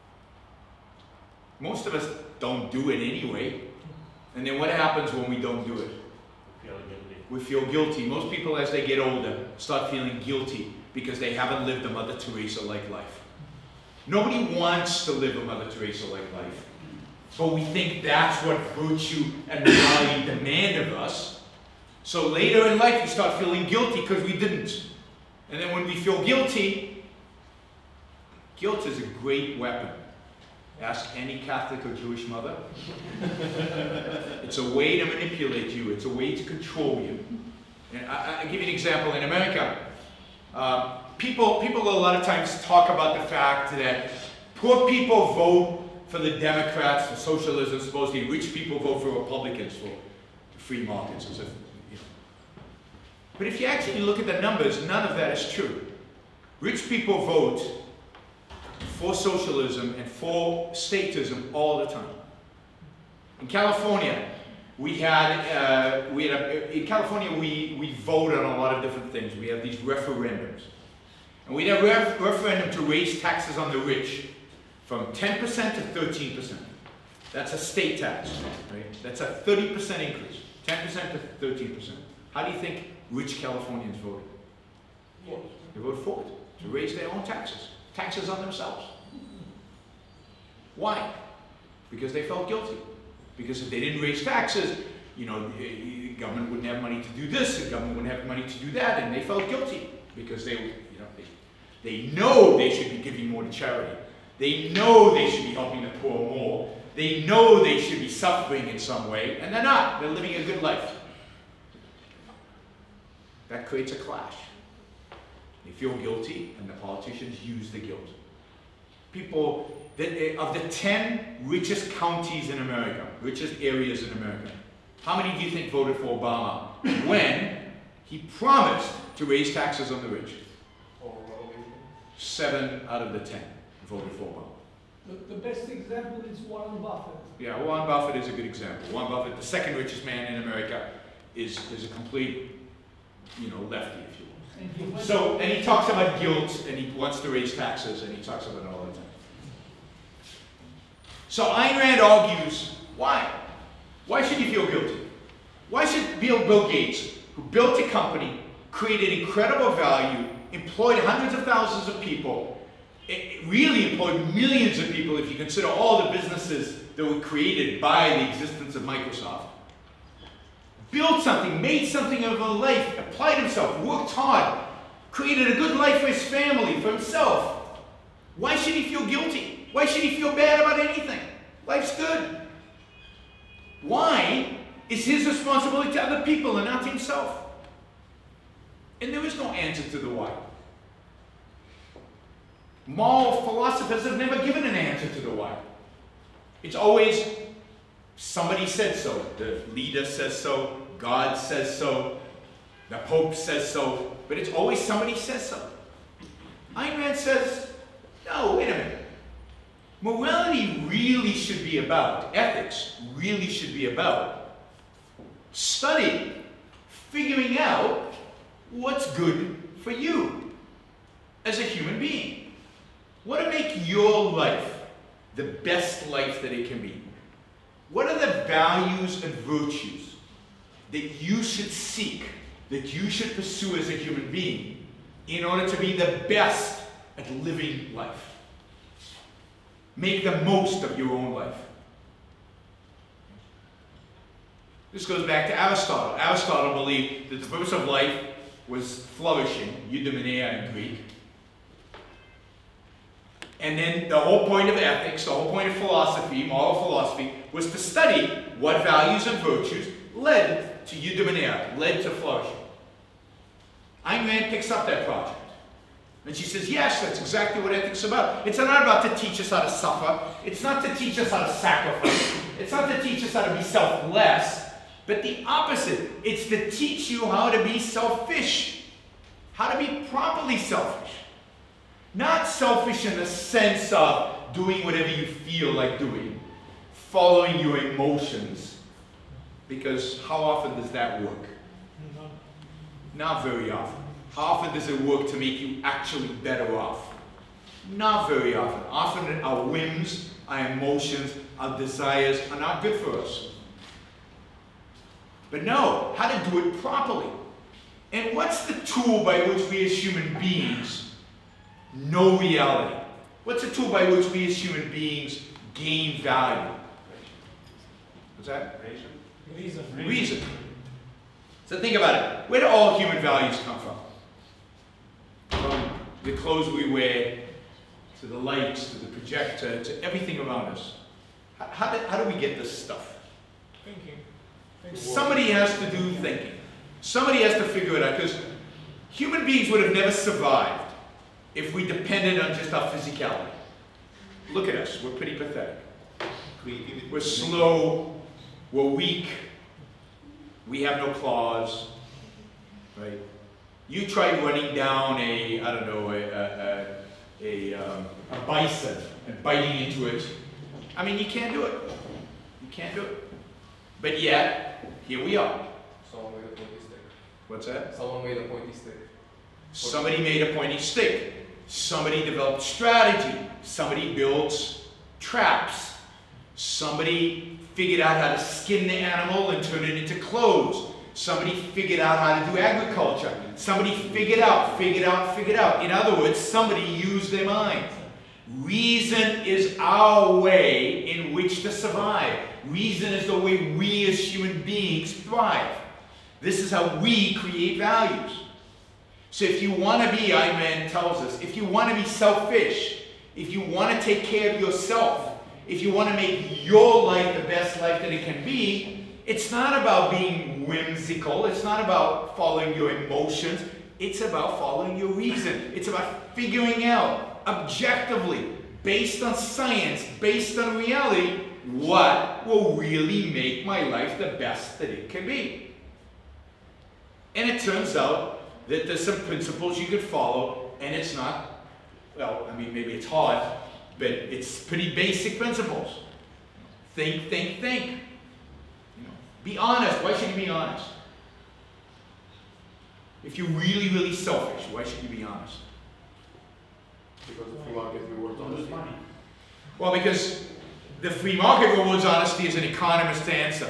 Most of us don't do it anyway. And then what happens when we don't do it? Feel guilty. We feel guilty. Most people, as they get older, start feeling guilty because they haven't lived a Mother Teresa-like life. Nobody wants to live a Mother Teresa-like life. But we think that's what virtue and morality demand of us. So later in life, we start feeling guilty because we didn't. And then when we feel guilty, guilt is a great weapon. Ask any Catholic or Jewish mother. It's a way to manipulate you. It's a way to control you. And I, I'll give you an example. In America, uh, people, people a lot of times talk about the fact that poor people vote for the Democrats, for socialism. Supposedly rich people vote for Republicans, for free markets. As if, you know. But if you actually look at the numbers, none of that is true. Rich people vote for socialism and for statism all the time. In California, we had, uh, we had a, in California we, we vote on a lot of different things. We have these referendums. And we had a ref referendum to raise taxes on the rich from ten percent to thirteen percent. That's a state tax, right? That's a thirty percent increase, ten percent to thirteen percent. How do you think rich Californians voted? They voted for it, to raise their own taxes. Taxes on themselves. Why? Because they felt guilty. Because if they didn't raise taxes, you know, the government wouldn't have money to do this, the government wouldn't have money to do that, and they felt guilty because they, you know, they, they know they should be giving more to charity. They know they should be helping the poor more. They know they should be suffering in some way, and they're not. They're living a good life. That creates a clash. They feel guilty, and the politicians use the guilt. People, that, of the ten richest counties in America, richest areas in America, how many do you think voted for Obama when he promised to raise taxes on the rich? Seven out of the ten voted for Obama. The, the best example is Warren Buffett. Yeah, Warren Buffett is a good example. Warren Buffett, the second richest man in America, is, is a complete, you know, lefty, if you will. And he went So, and he talks about guilt, and he wants to raise taxes, and he talks about it all the time. So Ayn Rand argues, why? Why should you feel guilty? Why should Bill, Bill Gates, who built a company, created incredible value, employed hundreds of thousands of people, it really employed millions of people if you consider all the businesses that were created by the existence of Microsoft, built something, made something of a life, applied himself, worked hard, created a good life for his family, for himself. Why should he feel guilty? Why should he feel bad about anything? Life's good. Why is his responsibility to other people and not to himself? And there is no answer to the why. Moral philosophers have never given an answer to the why. It's always somebody said so. The leader says so. God says so. The Pope says so. But it's always somebody says so. Ayn Rand says, no, wait a minute. Morality really should be about, ethics really should be about studying, figuring out what's good for you as a human being. What to make your life the best life that it can be? What are the values and virtues that you should seek, that you should pursue as a human being in order to be the best at living life? Make the most of your own life. This goes back to Aristotle. Aristotle believed that the purpose of life was flourishing, eudaimonia in Greek. And then the whole point of ethics, the whole point of philosophy, moral philosophy, was to study what values and virtues led to eudaimonia, led to flourishing. Ayn Rand picks up that project. And she says, yes, that's exactly what ethics is about. It's not about to teach us how to suffer. It's not to teach us how to sacrifice. It's not to teach us how to be selfless. But the opposite. It's to teach you how to be selfish. How to be properly selfish. Not selfish in the sense of doing whatever you feel like doing. Following your emotions. Because how often does that work? Not very often. How often does it work to make you actually better off? Not very often. Often our whims, our emotions, our desires are not good for us. But no, how to do it properly. And what's the tool by which we as human beings know reality? What's the tool by which we as human beings gain value? What's that? Reason. Reason. Reason. So think about it. Where do all human values come from? From the clothes we wear, to the lights, to the projector, to everything around us. How, how, do, how do we get this stuff? Thinking. Thinking. Somebody has to do thinking. Somebody has to figure it out, because human beings would have never survived if we depended on just our physicality. Look at us, we're pretty pathetic. We're slow, we're weak, we have no claws, right? You try running down a, I don't know, a, a, a, a, um, a bison and biting into it. I mean, you can't do it. You can't do it. But yet, here we are. Someone made a pointy stick. What's that? Someone made a pointy stick. Somebody made a pointy stick. Somebody developed strategy. Somebody built traps. Somebody figured out how to skin the animal and turn it into clothes. Somebody figured out how to do agriculture. Somebody figured out, figured out, figured out. In other words, somebody used their mind. Reason is our way in which to survive. Reason is the way we as human beings thrive. This is how we create values. So if you want to be, Ayn Rand tells us, if you want to be selfish, if you want to take care of yourself, if you want to make your life the best life that it can be, it's not about being whimsical. It's not about following your emotions. It's about following your reason. It's about figuring out objectively, based on science, based on reality, what will really make my life the best that it can be. And it turns out that there's some principles you could follow, and it's not, well, I mean, maybe it's hard, but it's pretty basic principles. Think, think, think. You know, be honest. Why should you be honest? If you're really, really selfish, why should you be honest? Because the free market rewards honesty. Well, because the free market rewards honesty is an economist's answer.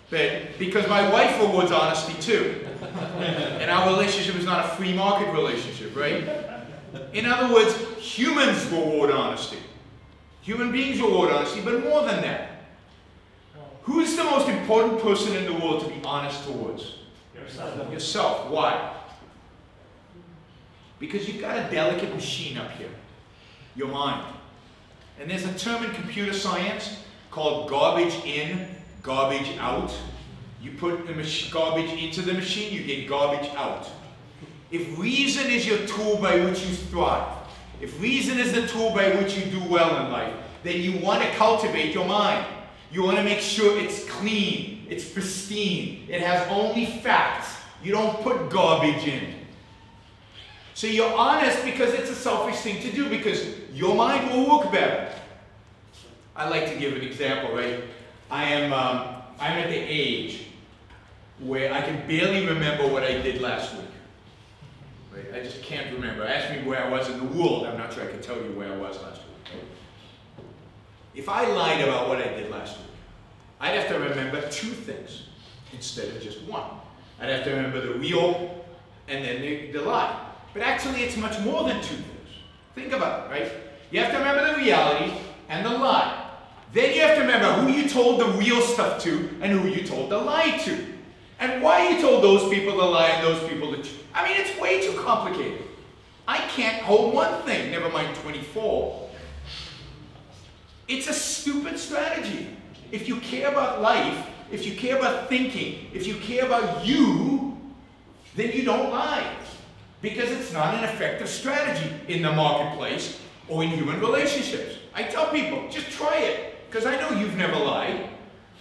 But because my wife rewards honesty too. And our relationship is not a free market relationship, right? In other words, humans reward honesty. Human beings reward honesty, but more than that. Who's the most important person in the world to be honest towards? Yourself. Yourself. Why? Because you've got a delicate machine up here, your mind. And there's a term in computer science called garbage in, garbage out. You put the garbage into the machine, you get garbage out. If reason is your tool by which you thrive, if reason is the tool by which you do well in life, then you want to cultivate your mind. You want to make sure it's clean, it's pristine, it has only facts. You don't put garbage in. So you're honest because it's a selfish thing to do, because your mind will work better. I like to give an example, right? I am, um, I'm at the age where I can barely remember what I did last week. Right? I just can't remember. Ask me where I was in the world, I'm not sure I can tell you where I was last week. Right? If I lied about what I did last week, I'd have to remember two things instead of just one. I'd have to remember the real and then the, the lie. But actually it's much more than two things. Think about it, right? You have to remember the reality and the lie. Then you have to remember who you told the real stuff to and who you told the lie to. And why you told those people the lie and those people the truth. I mean, it's way too complicated. I can't hold one thing, never mind twenty-four. It's a stupid strategy. If you care about life, if you care about thinking, if you care about you, then you don't lie. Because it's not an effective strategy in the marketplace or in human relationships. I tell people, just try it, because I know you've never lied.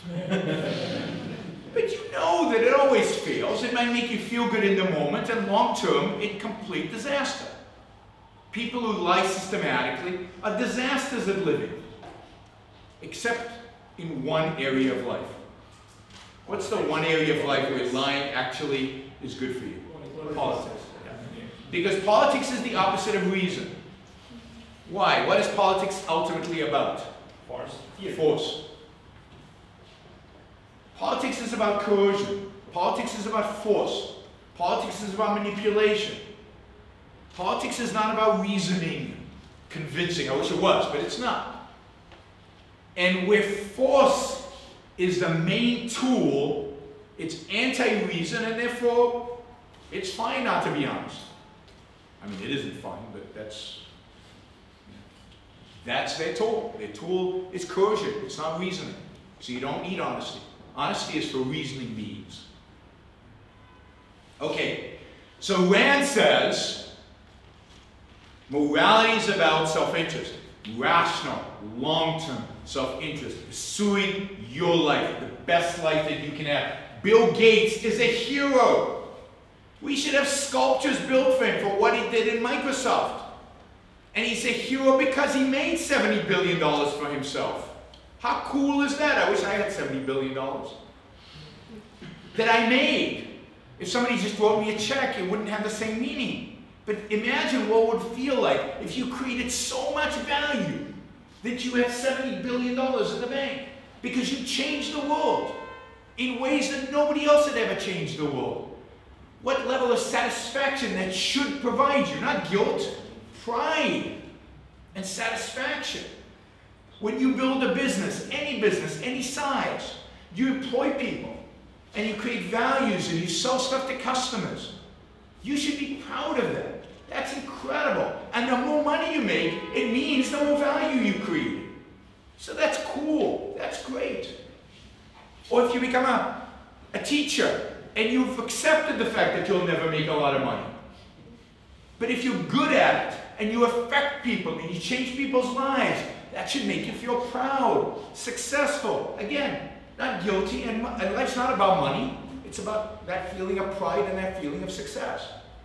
But you know that it always fails. It might make you feel good in the moment, and long term, it's complete disaster. People who lie systematically are disasters at living, except in one area of life. What's the one area of life where lying actually is good for you? Politics. Because politics is the opposite of reason. Why? What is politics ultimately about? Force. Force. Politics is about coercion. Politics is about force. Politics is about manipulation. Politics is not about reasoning, convincing. I wish it was, but it's not. And where force is the main tool, it's anti-reason, and therefore it's fine not to be honest. I mean, it isn't fine, but that's that's their tool. Their tool is coercion. It's not reasoning. So you don't need honesty. Honesty is for reasoning beings. Okay, so Rand says morality is about self-interest. Rational, long-term self-interest. Pursuing your life, the best life that you can have. Bill Gates is a hero. We should have sculptures built for him for what he did in Microsoft. And he's a hero because he made seventy billion dollars for himself. How cool is that? I wish I had seventy billion dollars. That I made. If somebody just wrote me a check, it wouldn't have the same meaning. But imagine what it would feel like if you created so much value that you had seventy billion dollars in the bank. Because you changed the world in ways that nobody else had ever changed the world. What level of satisfaction that should provide you, not guilt, pride and satisfaction. When you build a business, any business, any size, you employ people and you create values and you sell stuff to customers. You should be proud of that. That's incredible. And the more money you make, it means the more value you create. So that's cool. That's great. Or if you become a, a teacher, and you've accepted the fact that you'll never make a lot of money. But if you're good at it, and you affect people, and you change people's lives, that should make you feel proud, successful. Again, not guilty, and, and life's not about money. It's about that feeling of pride and that feeling of success.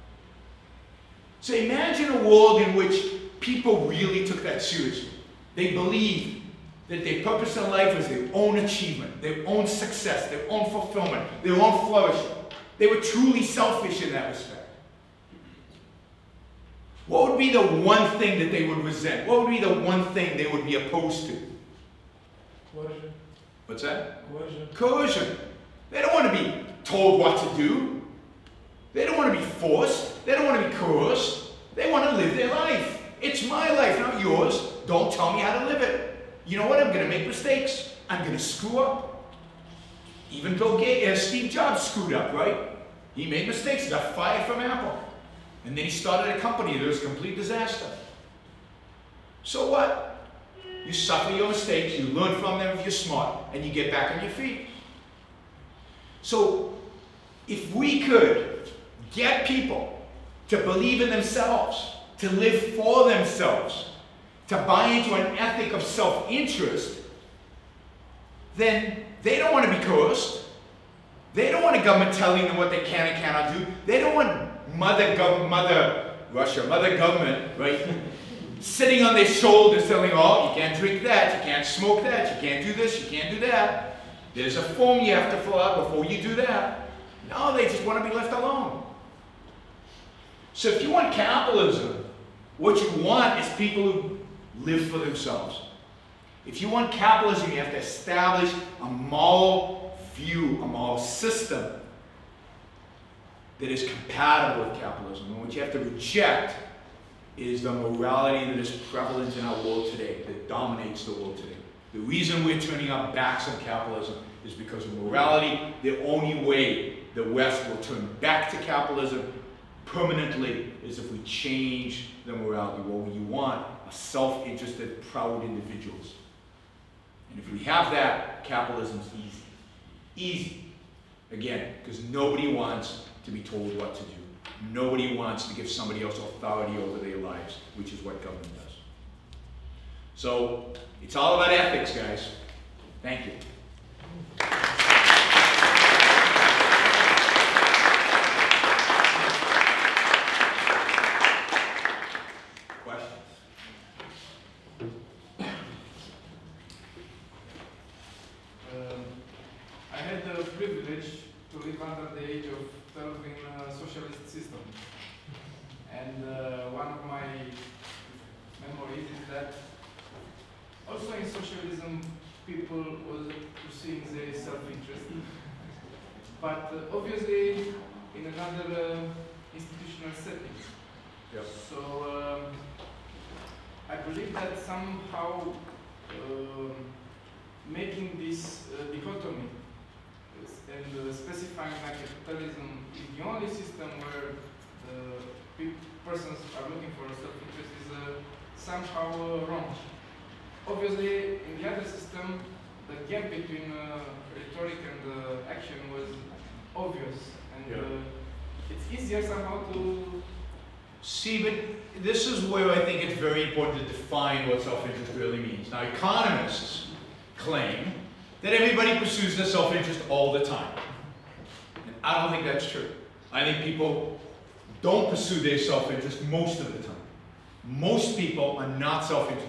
So imagine a world in which people really took that seriously. They believed that their purpose in life was their own achievement, their own success, their own fulfillment, their own flourishing. They were truly selfish in that respect. What would be the one thing that they would resent? What would be the one thing they would be opposed to? Coercion. What's that? Coercion. Coercion. They don't want to be told what to do. They don't want to be forced. They don't want to be coerced. They want to live their life. It's my life, not yours. Don't tell me how to live it. You know what? I'm going to make mistakes. I'm going to screw up. Even Bill Gates, uh, Steve Jobs screwed up, right? He made mistakes, got fired from Apple. And then he started a company that was a complete disaster. So what? You suffer your mistakes, you learn from them if you're smart, and you get back on your feet. So if we could get people to believe in themselves, to live for themselves, to buy into an ethic of self-interest, then they don't want to be coerced. They don't want a government telling them what they can and cannot do. They don't want mother, gov mother Russia, mother government, right, sitting on their shoulders telling, oh, you can't drink that, you can't smoke that, you can't do this, you can't do that. There's a form you have to fill out before you do that. No, they just want to be left alone. So if you want capitalism, what you want is people who live for themselves. If you want capitalism, you have to establish a moral view, a moral system that is compatible with capitalism. And what you have to reject is the morality that is prevalent in our world today, that dominates the world today. The reason we're turning our backs on capitalism is because of morality. The only way the West will turn back to capitalism permanently is if we change the morality. What you want are self-interested, proud individuals. And if we have that, capitalism's easy. Easy. Again, because nobody wants to be told what to do. Nobody wants to give somebody else authority over their lives, which is what government does. So, it's all about ethics, guys. Thank you. Questions? Um, I had the privilege to live under the age of twelve in a socialist system. And uh, one of my memories is that also in socialism people were pursuing their self-interest. But uh, obviously in another uh, institutional setting. Yep. So um, I believe that somehow um, making this uh, dichotomy and uh, specifying that capitalism is the only system where the pe persons are looking for self-interest is uh, somehow uh, wrong. Obviously, in the other system, the gap between uh, rhetoric and uh, action was obvious, and yeah. uh, it's easier somehow to... See, but this is where I think it's very important to define what self-interest really means. Now, economists claim that everybody pursues their self-interest all the time. And I don't think that's true. I think people don't pursue their self-interest most of the time. Most people are not self-interested.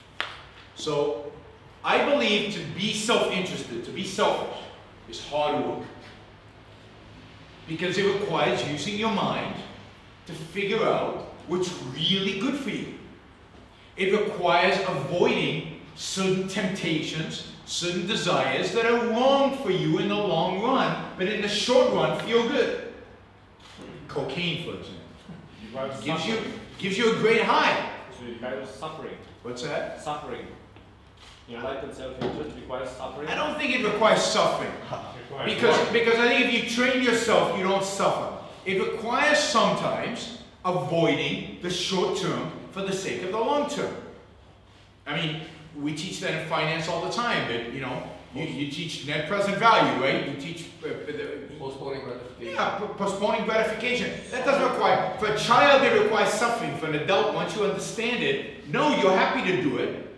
So, I believe to be self-interested, to be selfish, is hard work. Because it requires using your mind to figure out what's really good for you. It requires avoiding certain temptations, certain desires that are wrong for you in the long run, but in the short run feel good. Cocaine, for example, gives you, gives you a great high. So it requires suffering. What's that? Suffering. Enlightened self-interest requires suffering. I don't think it requires suffering. Because, because I think if you train yourself, you don't suffer. It requires sometimes avoiding the short term for the sake of the long term. I mean, we teach that in finance all the time, that, you know, you, you teach net present value, right? You teach... Uh, the, Postponing gratification. Yeah, postponing gratification. That doesn't require... For a child, it requires suffering. For an adult, once you understand it, no, you're happy to do it.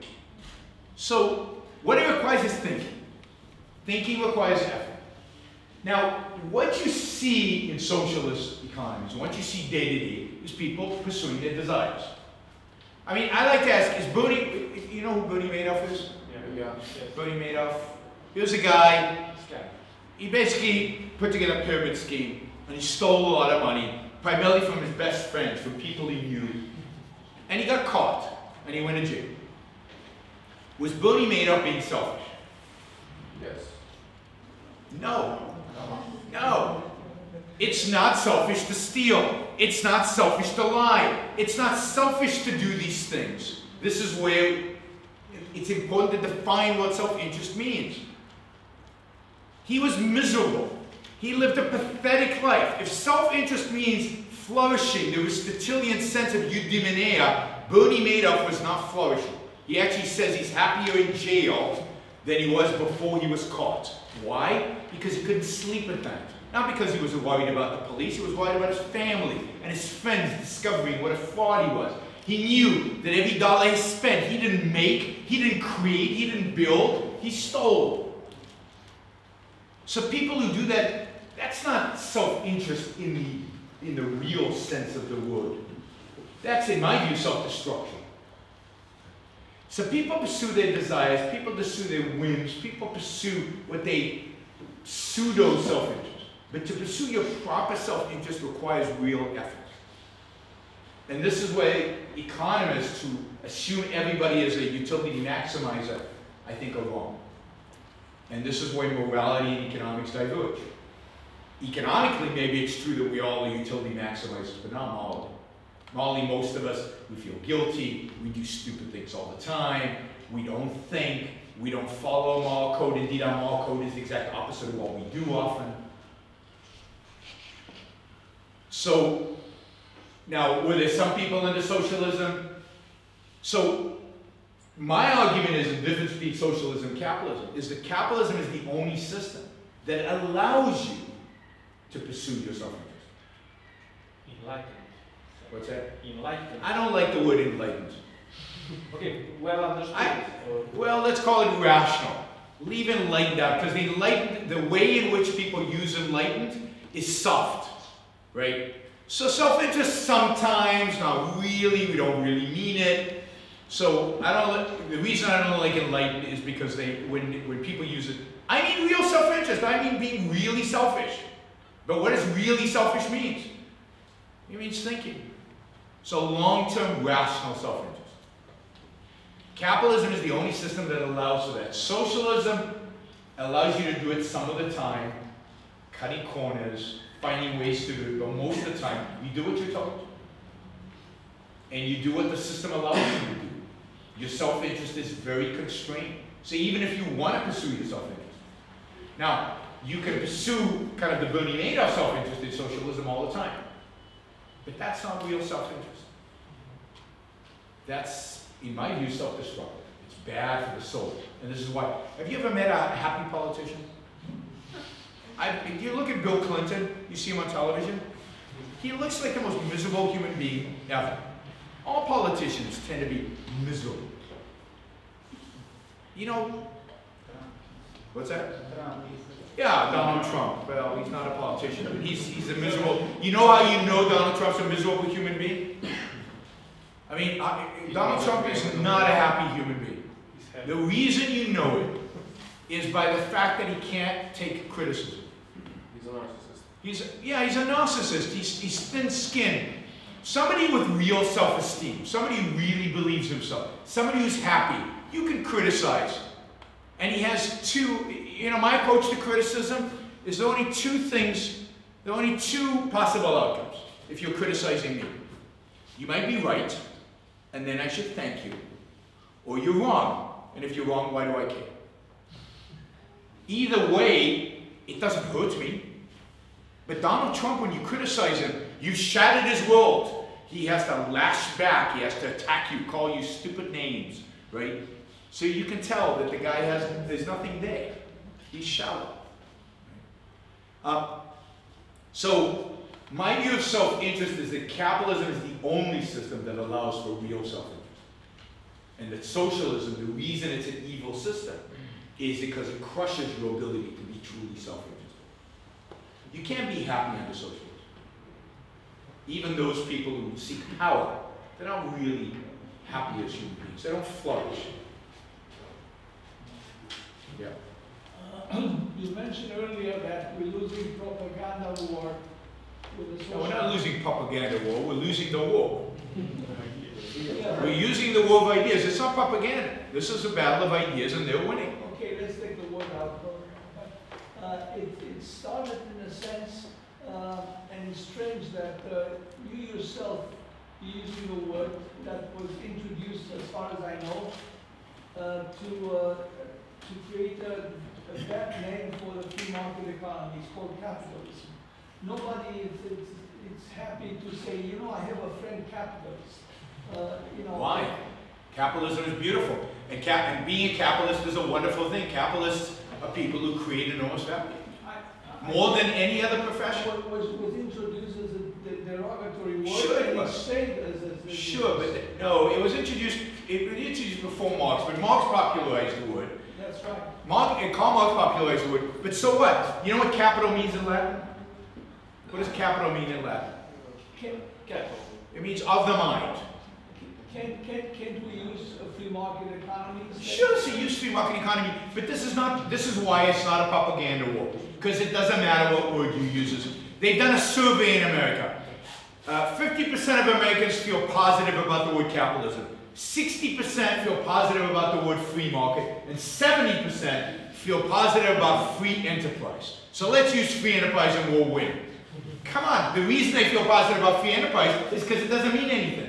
So, what it requires is thinking. Thinking requires effort. Now, what you see in socialist economies, what you see day to day, is people pursuing their desires. I mean, I like to ask, is Bernie, you know who Bernie Madoff is? Yeah. Yeah. Yes. Bernie Madoff. He was a guy, Scam. he basically put together a pyramid scheme, and he stole a lot of money, primarily from his best friends, from people he knew. And he got caught, and he went to jail. Was Bernie Madoff being selfish? Yes. No. No. It's not selfish to steal. It's not selfish to lie. It's not selfish to do these things. This is where it's important to define what self-interest means. He was miserable. He lived a pathetic life. If self-interest means flourishing, the Aristotelian sense of eudaimonia, Bernie Madoff was not flourishing. He actually says he's happier in jail than he was before he was caught. Why? Because he couldn't sleep at night. Not because he was worried about the police, he was worried about his family and his friends discovering what a fraud he was. He knew that every dollar he spent, he didn't make, he didn't create, he didn't build, he stole. So people who do that, that's not self-interest in the, in the real sense of the word. That's, in my view, self-destruction. So people pursue their desires, people pursue their whims, people pursue what they pseudo-self-interest. But to pursue your proper self-interest requires real effort. And this is where economists who assume everybody is a utility maximizer, I think, are wrong. And this is where morality and economics diverge. Economically, maybe it's true that we all are utility maximizers, but not morally. Morally, most of us, we feel guilty, we do stupid things all the time, we don't think, we don't follow moral code. Indeed, our moral code is the exact opposite of what we do often. So, now, were there some people into socialism? So, my argument is the difference between socialism and capitalism is that capitalism is the only system that allows you to pursue your self-interest. Enlightened. What's that? Enlightened. I don't like the word enlightened. Okay, well understood. I, or well, let's call it rational. Leave enlightened out, because the enlightened, the way in which people use enlightened is soft, right? So self-interest sometimes, not really, we don't really mean it. So I don't. The reason I don't like enlightened is because they, when when people use it, I mean real self-interest. I mean being really selfish. But what does really selfish mean? It means thinking. So long-term rational self-interest. Capitalism is the only system that allows for that. Socialism allows you to do it some of the time, cutting corners, finding ways to do it, but most of the time, you do what you're told. And you do what the system allows you to do. Your self-interest is very constrained. So even if you want to pursue your self-interest. Now, you can pursue kind of the Bernie Madoff self-interest in socialism all the time. But that's not real self-interest. That's, in my view, self-destructive. It's bad for the soul. And this is why. Have you ever met a happy politician? I, if you look at Bill Clinton, you see him on television, he looks like the most miserable human being ever. All politicians tend to be miserable. You know, what's that? Yeah, Donald Trump. Well, he's not a politician, but he's, he's a miserable. You know how you know Donald Trump's a miserable human being? I mean, I, Donald Trump is not a happy human being. The reason you know it is by the fact that he can't take criticism. he's a narcissist. He's, yeah, he's a narcissist. He's, he's thin-skinned. Somebody with real self-esteem, somebody who really believes himself, somebody who's happy, you can criticize. And he has two, you know, my approach to criticism is there are only two things, there are only two possible outcomes if you're criticizing me. You might be right, and then I should thank you. Or you're wrong, and if you're wrong, why do I care? Either way, it doesn't hurt me. But Donald Trump, when you criticize him, you've shattered his world. He has to lash back, he has to attack you, call you stupid names, right? So you can tell that the guy has, there's nothing there. He's shallow. Uh, so, my view of self-interest is that capitalism is the only system that allows for real self-interest. And that socialism, the reason it's an evil system, is because it crushes your ability to be truly self-interested. You can't be happy under socialism. Even those people who seek power, they're not really happy as human beings. They don't flourish. Yeah. Uh, you mentioned earlier that we're losing propaganda war with the social. No, we're not losing propaganda war, we're losing the war. Yeah. We're using the war of ideas. It's not propaganda. This is a battle of ideas and they're winning. Okay, let's take the word out. Uh, it, it started in a sense, uh, and it's strange that uh, you yourself, using a word that was introduced, as far as I know, uh, to, uh, to create a, a bad name for the free market economy. It's called capitalism. Nobody is, is, is happy to say, you know, I have a friend capitalist. Uh, you know, Why? Capitalism is beautiful. And, cap and being a capitalist is a wonderful thing. Capitalists are people who create enormous value. I, I, More than any other profession. What was, was introduced as a derogatory word, Sure it and was. it's stayed as a... Sure, but th no, it was introduced, it was introduced before Marx, but Marx popularized the word. That's right. Marx, and Karl Marx popularized the word. But so what? You know what capital means in Latin? What does capital mean in Latin? Can, Capital. It means of the mind. can, can, can't we use a free market economy? Sure, so use free market economy, but this is not, this is why it's not a propaganda war. Because it doesn't matter what word you use. They've done a survey in America. fifty percent of Americans feel positive about the word capitalism. sixty percent feel positive about the word free market. And seventy percent feel positive about free enterprise. So let's use free enterprise and we'll win. Come on, the reason they feel positive about free enterprise is because it doesn't mean anything.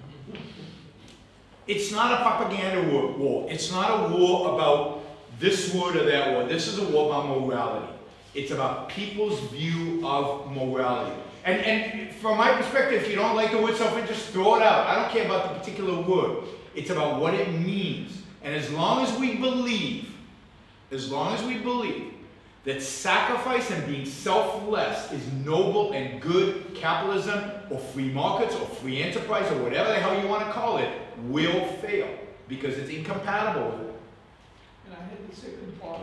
It's not a propaganda war. It's not a war about this word or that word. This is a war about morality. It's about people's view of morality. And, and from my perspective, if you don't like the word self-interest, throw it out. I don't care about the particular word. It's about what it means. And as long as we believe, as long as we believe that sacrifice and being selfless is noble and good, capitalism or free markets or free enterprise or whatever the hell you want to call it, will fail because it's incompatible with it. And I had the second part.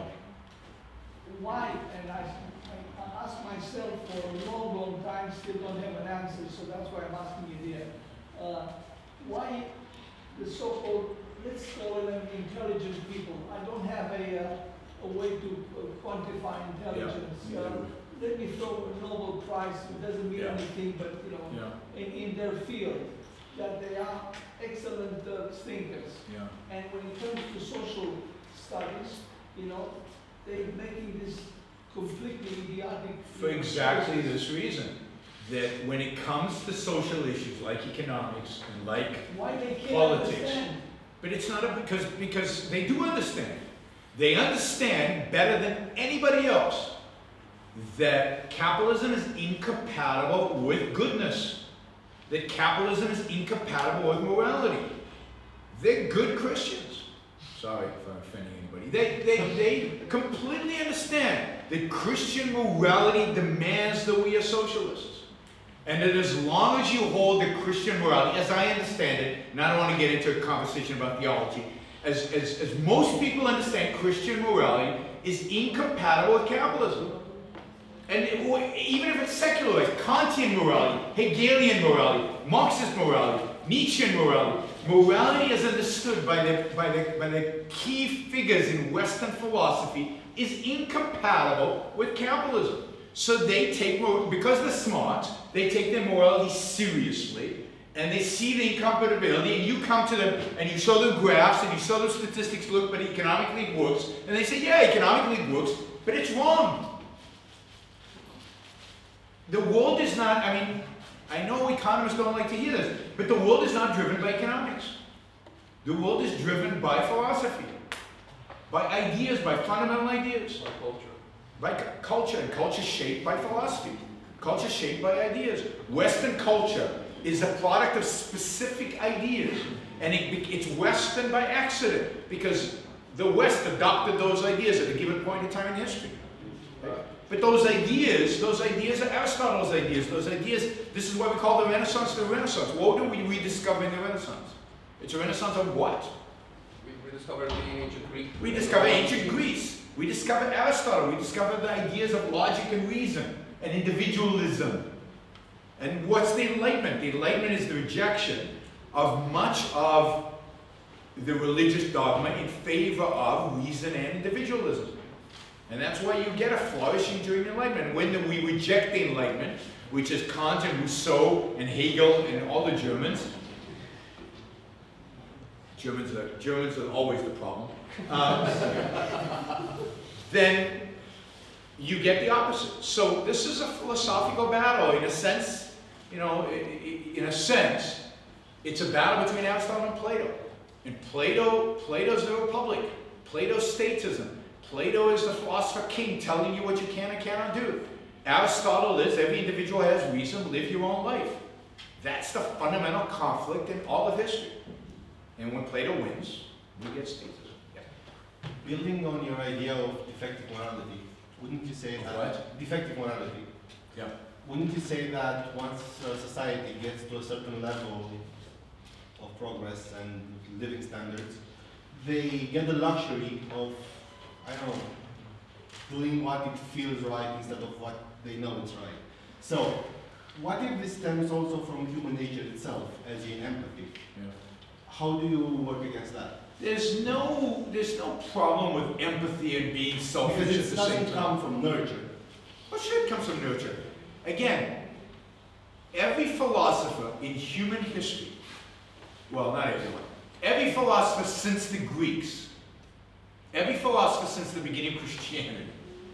Why? And I, I, I asked myself for a long, long time, still don't have an answer, so that's why I'm asking you here. Uh, why the so-called, let's call them intelligent people? I don't have a, uh, a way to uh, quantify intelligence. Yeah. Uh, let me throw a Nobel Prize, it doesn't mean Yeah. anything, but you know, Yeah. in, in their field, that they are excellent uh, thinkers. Yeah. And when it comes to social studies, you know, they're making this completely idiotic. For exactly this reason, that when it comes to social issues like economics and like Why they can't politics, understand? but it's not a, because because they do understand. They understand better than anybody else that capitalism is incompatible with goodness. That capitalism is incompatible with morality. They're good Christians. Sorry if I'm offending anybody. They, they, they completely understand that Christian morality demands that we are socialists. And that as long as you hold the Christian morality, as I understand it, and I don't want to get into a conversation about theology, as, as, as most people understand, Christian morality is incompatible with capitalism. And it, even if it's secularized, Kantian morality, Hegelian morality, Marxist morality, Nietzschean morality, morality as understood by the, by, the, by the key figures in Western philosophy is incompatible with capitalism. So they take, because they're smart, they take their morality seriously, and they see the incompatibility, and you come to them and you show them graphs and you show them statistics, look, but economically it works, and they say, yeah, economically it works, but it's wrong. The world is not, I mean, I know economists don't like to hear this, but the world is not driven by economics. The world is driven by philosophy, by ideas, by fundamental ideas. By culture. By culture, and culture shaped by philosophy. Culture shaped by ideas. Western culture is a product of specific ideas, and it, it's Western by accident, because the West adopted those ideas at a given point in time in history. Right? But those ideas, those ideas are Aristotle's ideas. Those ideas, this is why we call the Renaissance the Renaissance. What do we rediscover in the Renaissance? It's a Renaissance of what? We rediscovered the ancient Greek. We discover ancient Greece. We discover Aristotle. We discover the ideas of logic and reason and individualism. And what's the Enlightenment? The Enlightenment is the rejection of much of the religious dogma in favor of reason and individualism. And that's why you get a flourishing during the Enlightenment. When we reject the Enlightenment, which is Kant and Rousseau and Hegel and all the Germans, Germans are, Germans are always the problem, um, then you get the opposite. So this is a philosophical battle in a sense, you know, in a sense, it's a battle between Aristotle and Plato. And Plato, Plato's the Republic. Plato's statism. Plato is the philosopher king telling you what you can and cannot do. Aristotle is every individual has reason, live your own life. That's the fundamental conflict in all of history. And when Plato wins, we get statism. Yeah. Building on your idea of defective morality, wouldn't you say that What? defective morality? Yeah. Wouldn't you say that once a society gets to a certain level of progress and living standards, they get the luxury of, I don't know, doing what it feels right instead of what they know is right? So, what if this stems also from human nature itself, as in empathy? Yeah. How do you work against that? There's no, there's no problem with empathy and being selfish Because at it the same doesn't time. come from nurture. Well, sure, it comes from nurture. Again, every philosopher in human history, well, not everyone, every philosopher since the Greeks, every philosopher since the beginning of Christianity,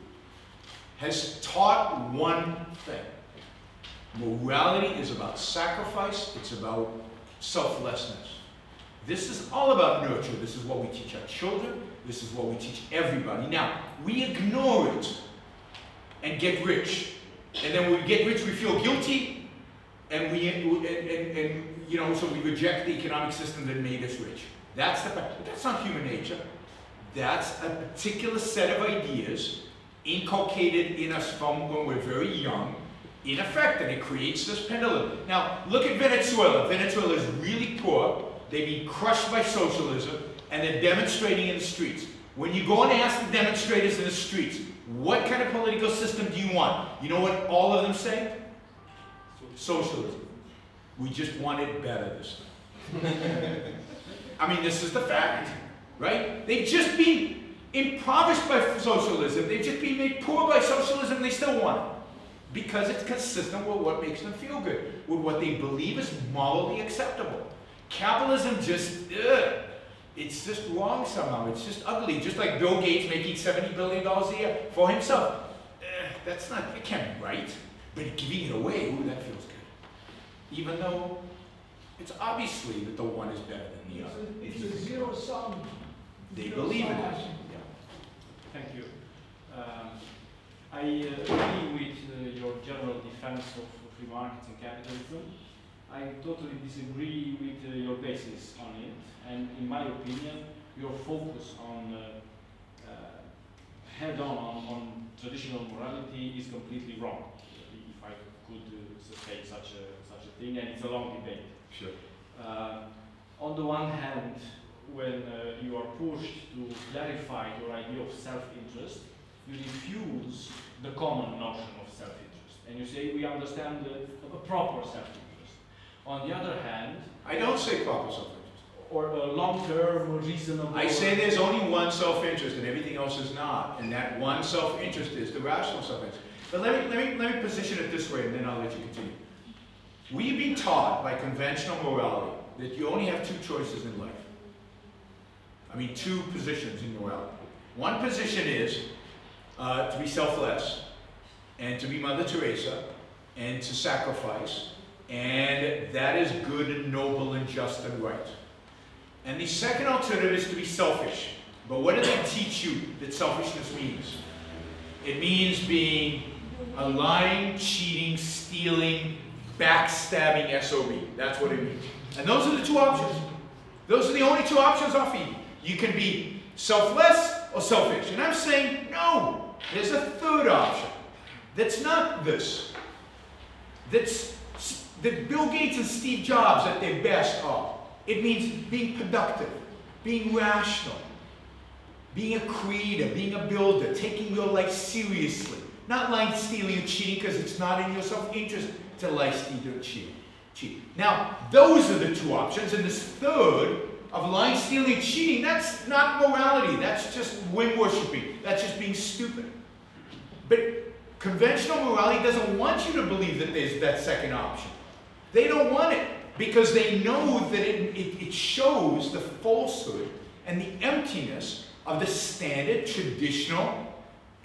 has taught one thing. Morality is about sacrifice, it's about selflessness. This is all about nurture. This is what we teach our children. This is what we teach everybody. Now, we ignore it and get rich. And then when we get rich, we feel guilty. And we, and, and, and you know, so we reject the economic system that made us rich. That's the fact. But that's not human nature. That's a particular set of ideas inculcated in us from when we're very young, in effect, and it creates this pendulum. Now, look at Venezuela. Venezuela is really poor. They've been crushed by socialism, and they're demonstrating in the streets. When you go and ask the demonstrators in the streets, what kind of political system do you want? You know what all of them say? Socialism. We just want it better this time. I mean, this is the fact, right? They've just been impoverished by socialism. They've just been made poor by socialism, and they still want it. Because it's consistent with what makes them feel good, with what they believe is morally acceptable. Capitalism just, ugh, it's just wrong somehow. It's just ugly. Just like Bill Gates making seventy billion dollars a year for himself. Uh, that's not, it can't be right. But giving it away, ooh, that feels good. Even though it's obviously that the one is better than the other. It's a, it's a zero sum. They zero believe sum in it. action. Yeah. Thank you. Um, I uh, agree with uh, your general defense of free markets and capitalism. I totally disagree with uh, your basis on it, and in my opinion, your focus on uh, uh, head-on on, on traditional morality is completely wrong, if I could uh, say such a such a thing, and it's a long debate. Sure. Uh, on the one hand, when uh, you are pushed to clarify your idea of self-interest, you refuse the common notion of self-interest, and you say we understand the, a proper self-interest. On the other hand, I don't say proper self-interest. or a long-term, reasonable. I say there's only one self-interest and everything else is not, and that one self-interest is the rational self-interest. But let me, let me, let me position it this way, and then I'll let you continue. We've been taught by conventional morality that you only have two choices in life. I mean, two positions in morality. One position is uh, to be selfless, and to be Mother Teresa, and to sacrifice, and that is good and noble and just and right. And the second alternative is to be selfish. But what do they teach you that selfishness means? It means being a lying, cheating, stealing, backstabbing S O B. That's what it means. And those are the two options. Those are the only two options offered you. You can be selfless or selfish. And I'm saying, no, there's a third option. That's not this. That's that Bill Gates and Steve Jobs at their best are. It means being productive, being rational, being a creator, being a builder, taking your life seriously. Not lying, stealing, or cheating because it's not in your self-interest to lie, steal, or cheat. cheat. Now, those are the two options, and this third of lying, stealing, and cheating, that's not morality. That's just whim worshipping. That's just being stupid. But conventional morality doesn't want you to believe that there's that second option. They don't want it because they know that it, it, it shows the falsehood and the emptiness of the standard, traditional,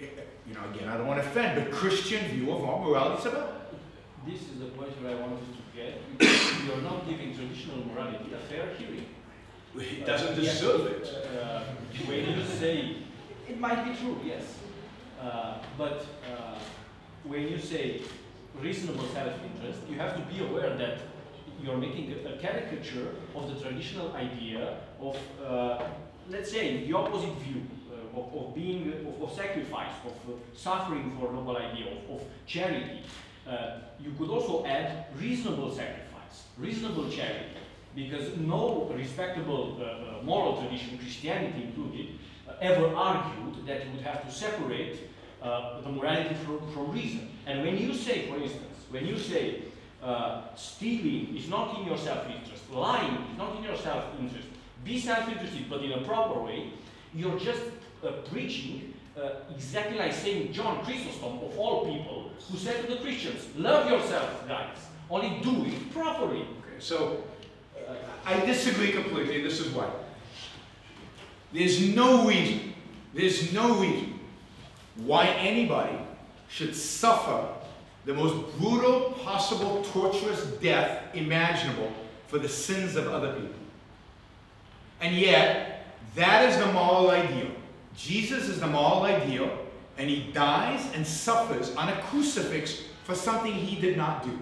you know, again, I don't want to offend, but Christian view of what morality is about. This is the point where I wanted to get, because you're not giving traditional morality a fair hearing. It doesn't Uh, deserve yeah. it. Uh, when you say, it might be true, yes, uh, but uh, when you say reasonable self-interest, you have to be aware that you're making a, a caricature of the traditional idea of, uh, let's say, the opposite view uh, of, of being, of, of sacrifice, of uh, suffering for a noble idea, of, of charity. Uh, you could also add reasonable sacrifice, reasonable charity, because no respectable uh, uh, moral tradition, Christianity included, uh, ever argued that you would have to separate uh, the morality from, from reason. And when you say, for instance, when you say uh, stealing is not in your self-interest, lying is not in your self-interest, be self-interested but in a proper way, you're just uh, preaching uh, exactly like Saint John Chrysostom, of all people, who said to the Christians, love yourself, guys, only do it properly. Okay, so uh, I disagree completely. This is why. There's no reason, there's no reason why anybody should suffer the most brutal, possible, torturous death imaginable for the sins of other people. And yet, that is the moral ideal. Jesus is the moral ideal, and he dies and suffers on a crucifix for something he did not do.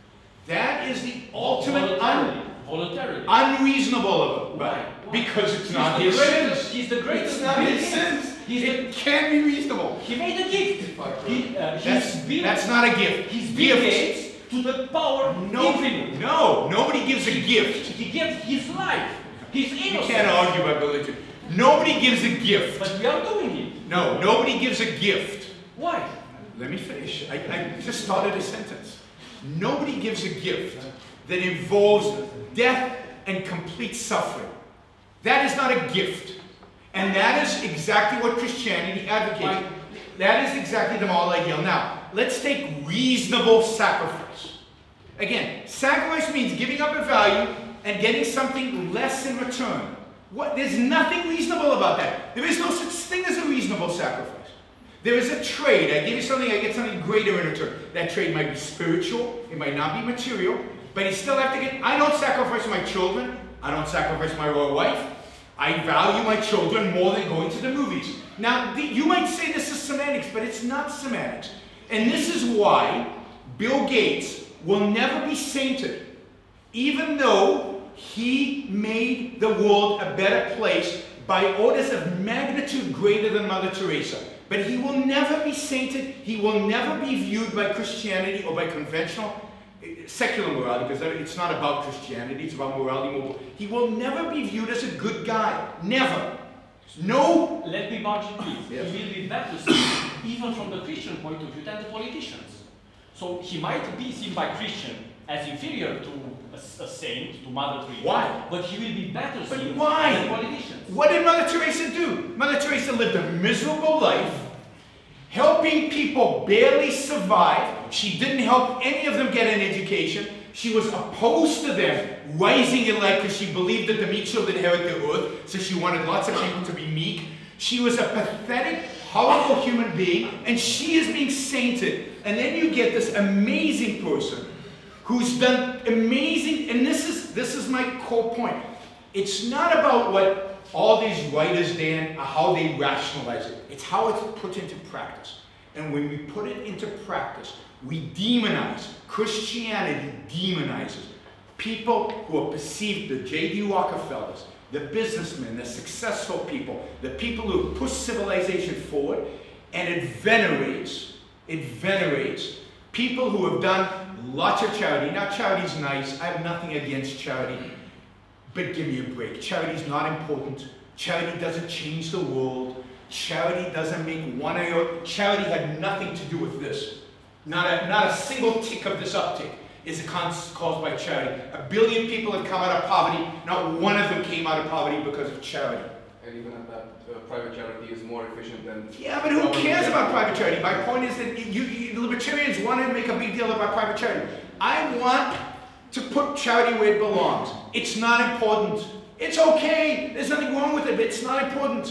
That is the ultimate un Voluntarily. unreasonable of it. Why? But because it's He's not the his greatest- sins. He's the greatest. It's not his being. sins. He's It the, can't be reasonable. he made a gift. He, uh, That's, he's built, that's not a gift. he's Gifts. Gates to the power No, infinite. no, nobody gives a gift. He gives his life, his You innocence. can't argue about religion. Nobody gives a gift. But we are doing it. No, nobody gives a gift. Why? Let me finish. I, I just started a sentence. Nobody gives a gift that involves death and complete suffering. That is not a gift. And that is exactly what Christianity advocates. That is exactly the moral ideal. Now, let's take reasonable sacrifice. Again, sacrifice means giving up a value and getting something less in return. What? There's nothing reasonable about that. There is no such thing as a reasonable sacrifice. There is a trade. I give you something, I get something greater in return. That trade might be spiritual, it might not be material, but you still have to get, I don't sacrifice my children, I don't sacrifice my royal wife. I value my children more than going to the movies. Now, the, you might say this is semantics, but it's not semantics. And this is why Bill Gates will never be sainted, even though he made the world a better place by orders of magnitude greater than Mother Teresa. But he will never be sainted, he will never be viewed by Christianity or by conventional secular morality, because it's not about Christianity, it's about morality. He will never be viewed as a good guy. Never. No. Let me march in peace. Yes. He will be better seen, even from the Christian point of view, than the politicians. So he might be seen by Christian as inferior to a, a saint, to Mother Teresa. Why? But he will be better But seen why? than politicians. What did Mother Teresa do? Mother Teresa lived a miserable life, helping people barely survive. She didn't help any of them get an education. She was opposed to them rising in life because she believed that the meek shall inherit the earth, so she wanted lots of people to be meek. She was a pathetic, horrible human being, and she is being sainted. And then you get this amazing person who's done amazing, and this is, this is my core point. It's not about what all these writers, Dan, how they rationalize it. It's how it's put into practice. And when we put it into practice, we demonize. Christianity demonizes people who are perceived, the J D Rockefellers, the businessmen, the successful people, the people who push civilization forward, and it venerates, it venerates people who have done lots of charity. Now, charity's nice. I have nothing against charity. But give me a break. Charity's not important. Charity doesn't change the world. Charity doesn't make one iota. Charity had nothing to do with this. Not a, not a single tick of this uptick is caused by charity. A billion people have come out of poverty. Not one of them came out of poverty because of charity. And even at that, uh, private charity is more efficient than... Yeah, but who cares about private charity? My point is that you, you libertarians want to make a big deal about private charity. I want to put charity where it belongs. It's not important. It's okay. There's nothing wrong with it, but it's not important.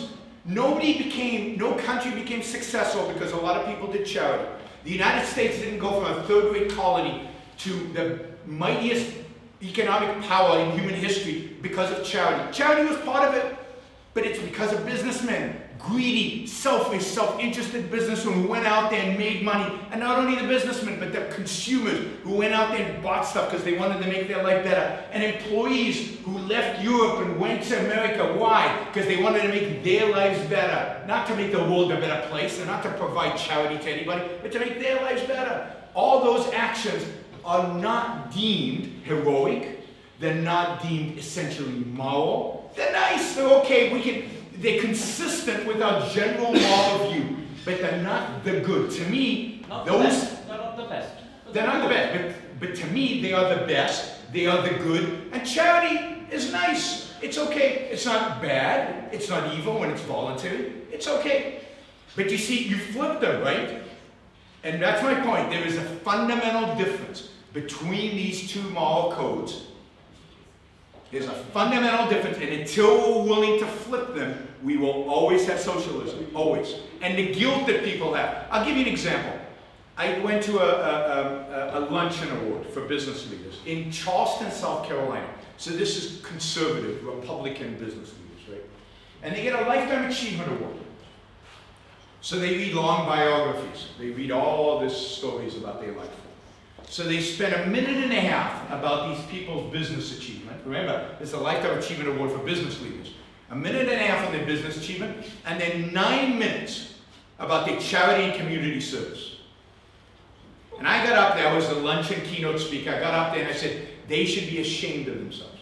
Nobody became, no country became successful because a lot of people did charity. The United States didn't go from a third-rate colony to the mightiest economic power in human history because of charity. Charity was part of it, but it's because of businessmen, greedy, selfish, self-interested businessmen who went out there and made money. And not only the businessmen, but the consumers who went out there and bought stuff because they wanted to make their life better. And employees who left Europe and went to America. Why? Because they wanted to make their lives better. Not to make the world a better place, and not to provide charity to anybody, but to make their lives better. All those actions are not deemed heroic. They're not deemed essentially moral. They're nice, they're okay, we can, they're consistent with our general moral view, but they're not the good. To me, not those... The best. They're not the best. They're not the best, but, but to me, they are the best, they are the good, and charity is nice. It's okay, it's not bad, it's not evil when it's voluntary, it's okay. But you see, you flip them, right? And that's my point, there is a fundamental difference between these two moral codes. There's a fundamental difference, and until we're willing to flip them, we will always have socialism, always. And the guilt that people have. I'll give you an example. I went to a, a, a, a luncheon award for business leaders in Charleston, South Carolina. So this is conservative, Republican business leaders, right? And they get a Lifetime Achievement Award. So they read long biographies. They read all these stories about their life. So they spent a minute and a half about these people's business achievement. Remember, it's a Lifetime Achievement Award for business leaders. A minute and a half on their business achievement, and then nine minutes about their charity and community service. And I got up there, I was the luncheon keynote speaker, I got up there and I said, they should be ashamed of themselves.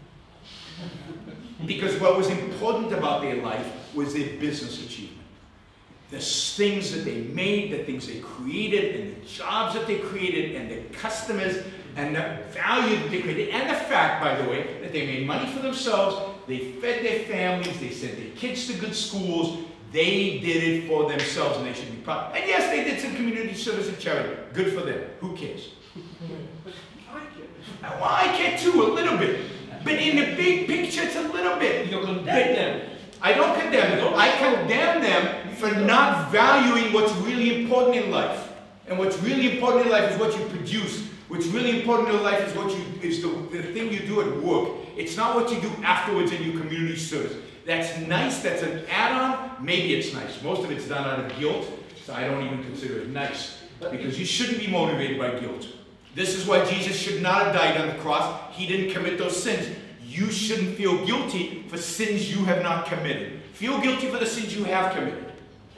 Because what was important about their life was their business achievement. The things that they made, the things they created, and the jobs that they created, and the customers, and the value that they created, and the fact, by the way, that they made money for themselves, they fed their families, they sent their kids to good schools, they did it for themselves, and they should be proud. And yes, they did some community service and charity. Good for them. Who cares? Well, I care too, a little bit. But in the big picture, it's a little bit. You condemn them. I don't condemn them. I condemn them for not valuing what's really important in life. And what's really important in life is what you produce. What's really important in life is what you is the, the thing you do at work. It's not what you do afterwards in your community service. That's nice, that's an add-on, maybe it's nice. Most of it's done out of guilt, so I don't even consider it nice. Because you shouldn't be motivated by guilt. This is why Jesus should not have died on the cross. He didn't commit those sins. You shouldn't feel guilty for sins you have not committed. Feel guilty for the sins you have committed.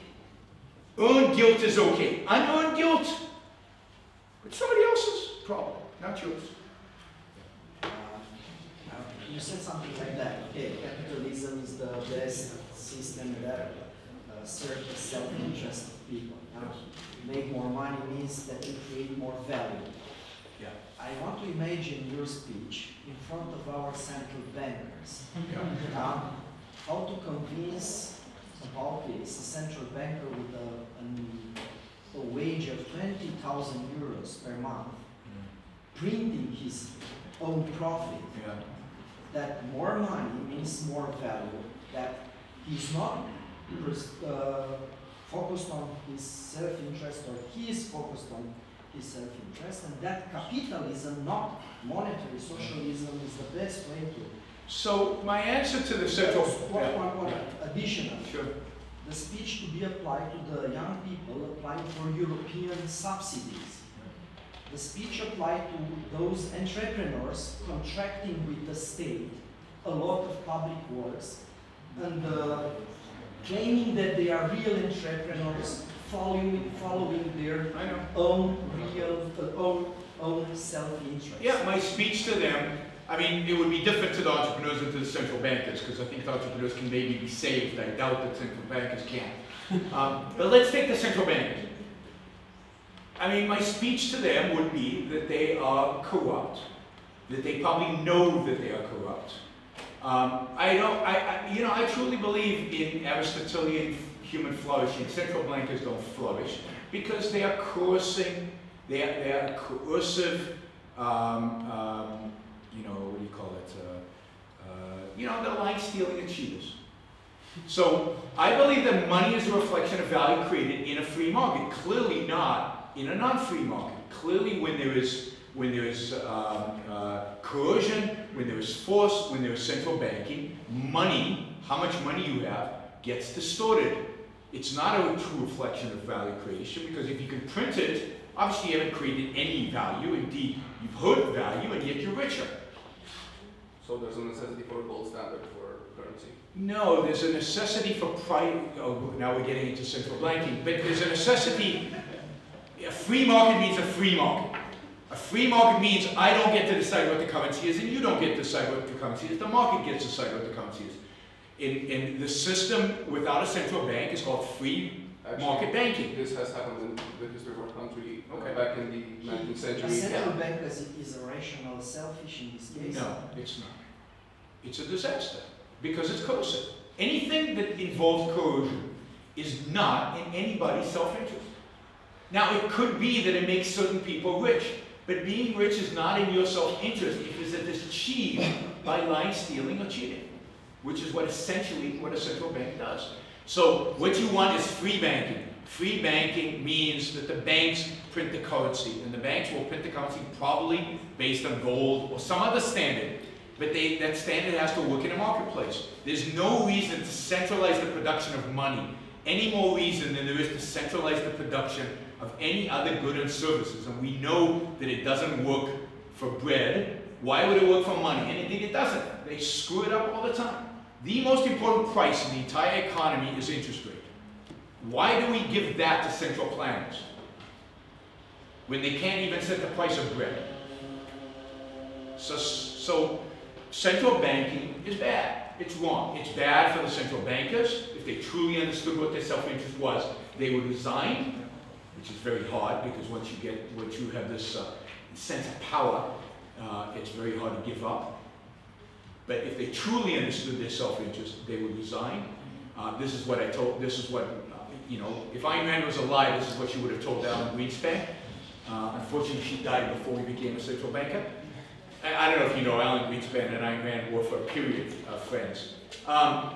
Earned guilt is okay. Unearned guilt, it's somebody else's problem, not yours. Uh, you said something like that. Okay, capitalism is the best system that uh, serves the self-interest of people. Now, make more money means that you create more value. Yeah. I want to imagine your speech in front of our central bankers. Yeah. Um, how to convince about this a central banker with a, an, a wage of twenty thousand euros per month, mm. printing his own profit, yeah. that more money means more value, that he's not uh, focused on his self-interest, or he is focused on his self-interest, and that capitalism, not monetary socialism, is the best way to. So my answer to the central one, yeah. one, one additional. Sure. The speech to be applied to the young people applying for European subsidies. The speech applied to those entrepreneurs contracting with the state a lot of public works and uh, claiming that they are real entrepreneurs, following following their I know. own real uh, own own self-interest. Yeah, my speech to them. I mean, it would be different to the entrepreneurs and to the central bankers, because I think the entrepreneurs can maybe be saved. I doubt that central bankers can. Um, but let's take the central bankers. I mean, my speech to them would be that they are corrupt, that they probably know that they are corrupt. Um, I don't, I, I, you know, I truly believe in Aristotelian human flourishing. Central bankers don't flourish because they are coercing, they are, they are coercive, um, um, you know, what do you call it? Uh, uh, you know, they're lying, stealing, and cheaters. So I believe that money is a reflection of value created in a free market, clearly not in a non-free market. Clearly when there is, when there is uh, uh, coercion, when there is force, when there is central banking, money, how much money you have, gets distorted. It's not a true reflection of value creation, because if you can print it, obviously you haven't created any value. Indeed, you've hurt value, and yet you're richer. So there's a necessity for a gold standard for currency? No, there's a necessity for price. Oh, now we're getting into central banking, but there's a necessity. A free market means a free market. A free market means I don't get to decide what the currency is, and you don't get to decide what the currency is. The market gets to decide what the currency is. In, in the system without a central bank is called free Actually, market banking. This has happened in the history of our country okay. uh, back in the nineteenth century. A central bank is, is irrational, selfish in this case? No, it's not. It's a disaster because it's coercive. Anything that involves coercion is not in anybody's self-interest. Now, it could be that it makes certain people rich, but being rich is not in your self-interest if it is achieved by lying, stealing, or cheating, which is what essentially what a central bank does. So what you want is free banking. Free banking means that the banks print the currency, and the banks will print the currency probably based on gold or some other standard, but they, that standard has to work in a marketplace. There's no reason to centralize the production of money, any more reason than there is to centralize the production of any other good and services. And we know that it doesn't work for bread. Why would it work for money? And indeed it doesn't. They screw it up all the time. The most important price in the entire economy is interest rate. Why do we give that to central planners when they can't even set the price of bread? So, so central banking is bad. It's wrong. It's bad for the central bankers. If they truly understood what their self-interest was, they would resign, which is very hard because once you get, once you have this uh, sense of power, uh, it's very hard to give up. But if they truly understood their self-interest, they would resign. Uh, this is what I told, this is what, uh, you know, if Ayn Rand was alive, this is what she would have told Alan Greenspan. Uh, unfortunately, she died before we became a central banker. I, I don't know if you know, Alan Greenspan and Ayn Rand were for a period of friends. Um,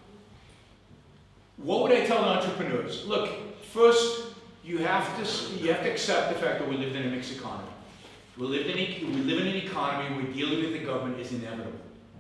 what would I tell entrepreneurs? Look, first, you have to, you have to accept the fact that we live in a mixed economy. We live in a, we live in an economy where dealing with the government is inevitable.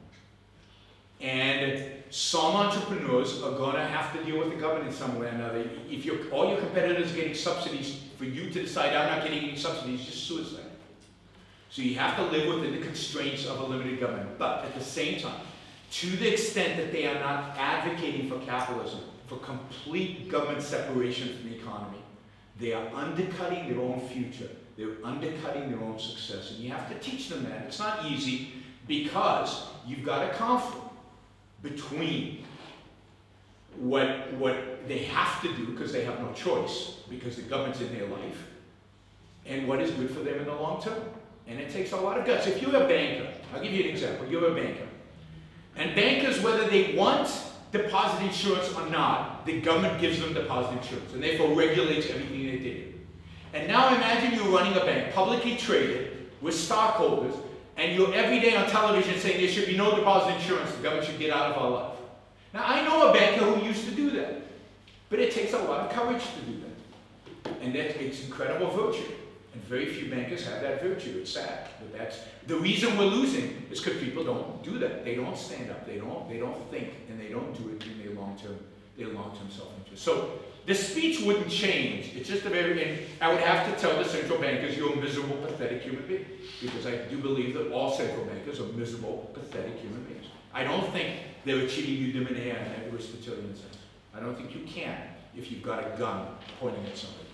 And some entrepreneurs are going to have to deal with the government in some way or another. If you're, all your competitors are getting subsidies, for you to decide I'm not getting any subsidies, is just suicide. So you have to live within the constraints of a limited government. But at the same time, to the extent that they are not advocating for capitalism, for complete government separation from the economy, they are undercutting their own future. They're undercutting their own success. And you have to teach them that. It's not easy because you've got a conflict between what, what they have to do because they have no choice, because the government's in their life, and what is good for them in the long term. And it takes a lot of guts. If you're a banker, I'll give you an example. You're a banker. And bankers, whether they want deposit insurance or not, the government gives them deposit insurance, and therefore regulates everything they do. And now imagine you're running a bank, publicly traded, with stockholders, and you're every day on television saying there should be no deposit insurance, the government should get out of our life. Now I know a banker who used to do that, but it takes a lot of courage to do that. And that it's incredible virtue. And very few bankers have that virtue. It's sad, but that's the reason we're losing is because people don't do that. They don't stand up. They don't. They don't think, and they don't do it in their long-term, their long-term self-interest. So the speech wouldn't change. It's just a very. And I would have to tell the central bankers, you're a miserable, pathetic human being, because I do believe that all central bankers are miserable, pathetic human beings. I don't think they're achieving eudaimonia in an Aristotelian sense. I don't think you can if you've got a gun pointing at somebody.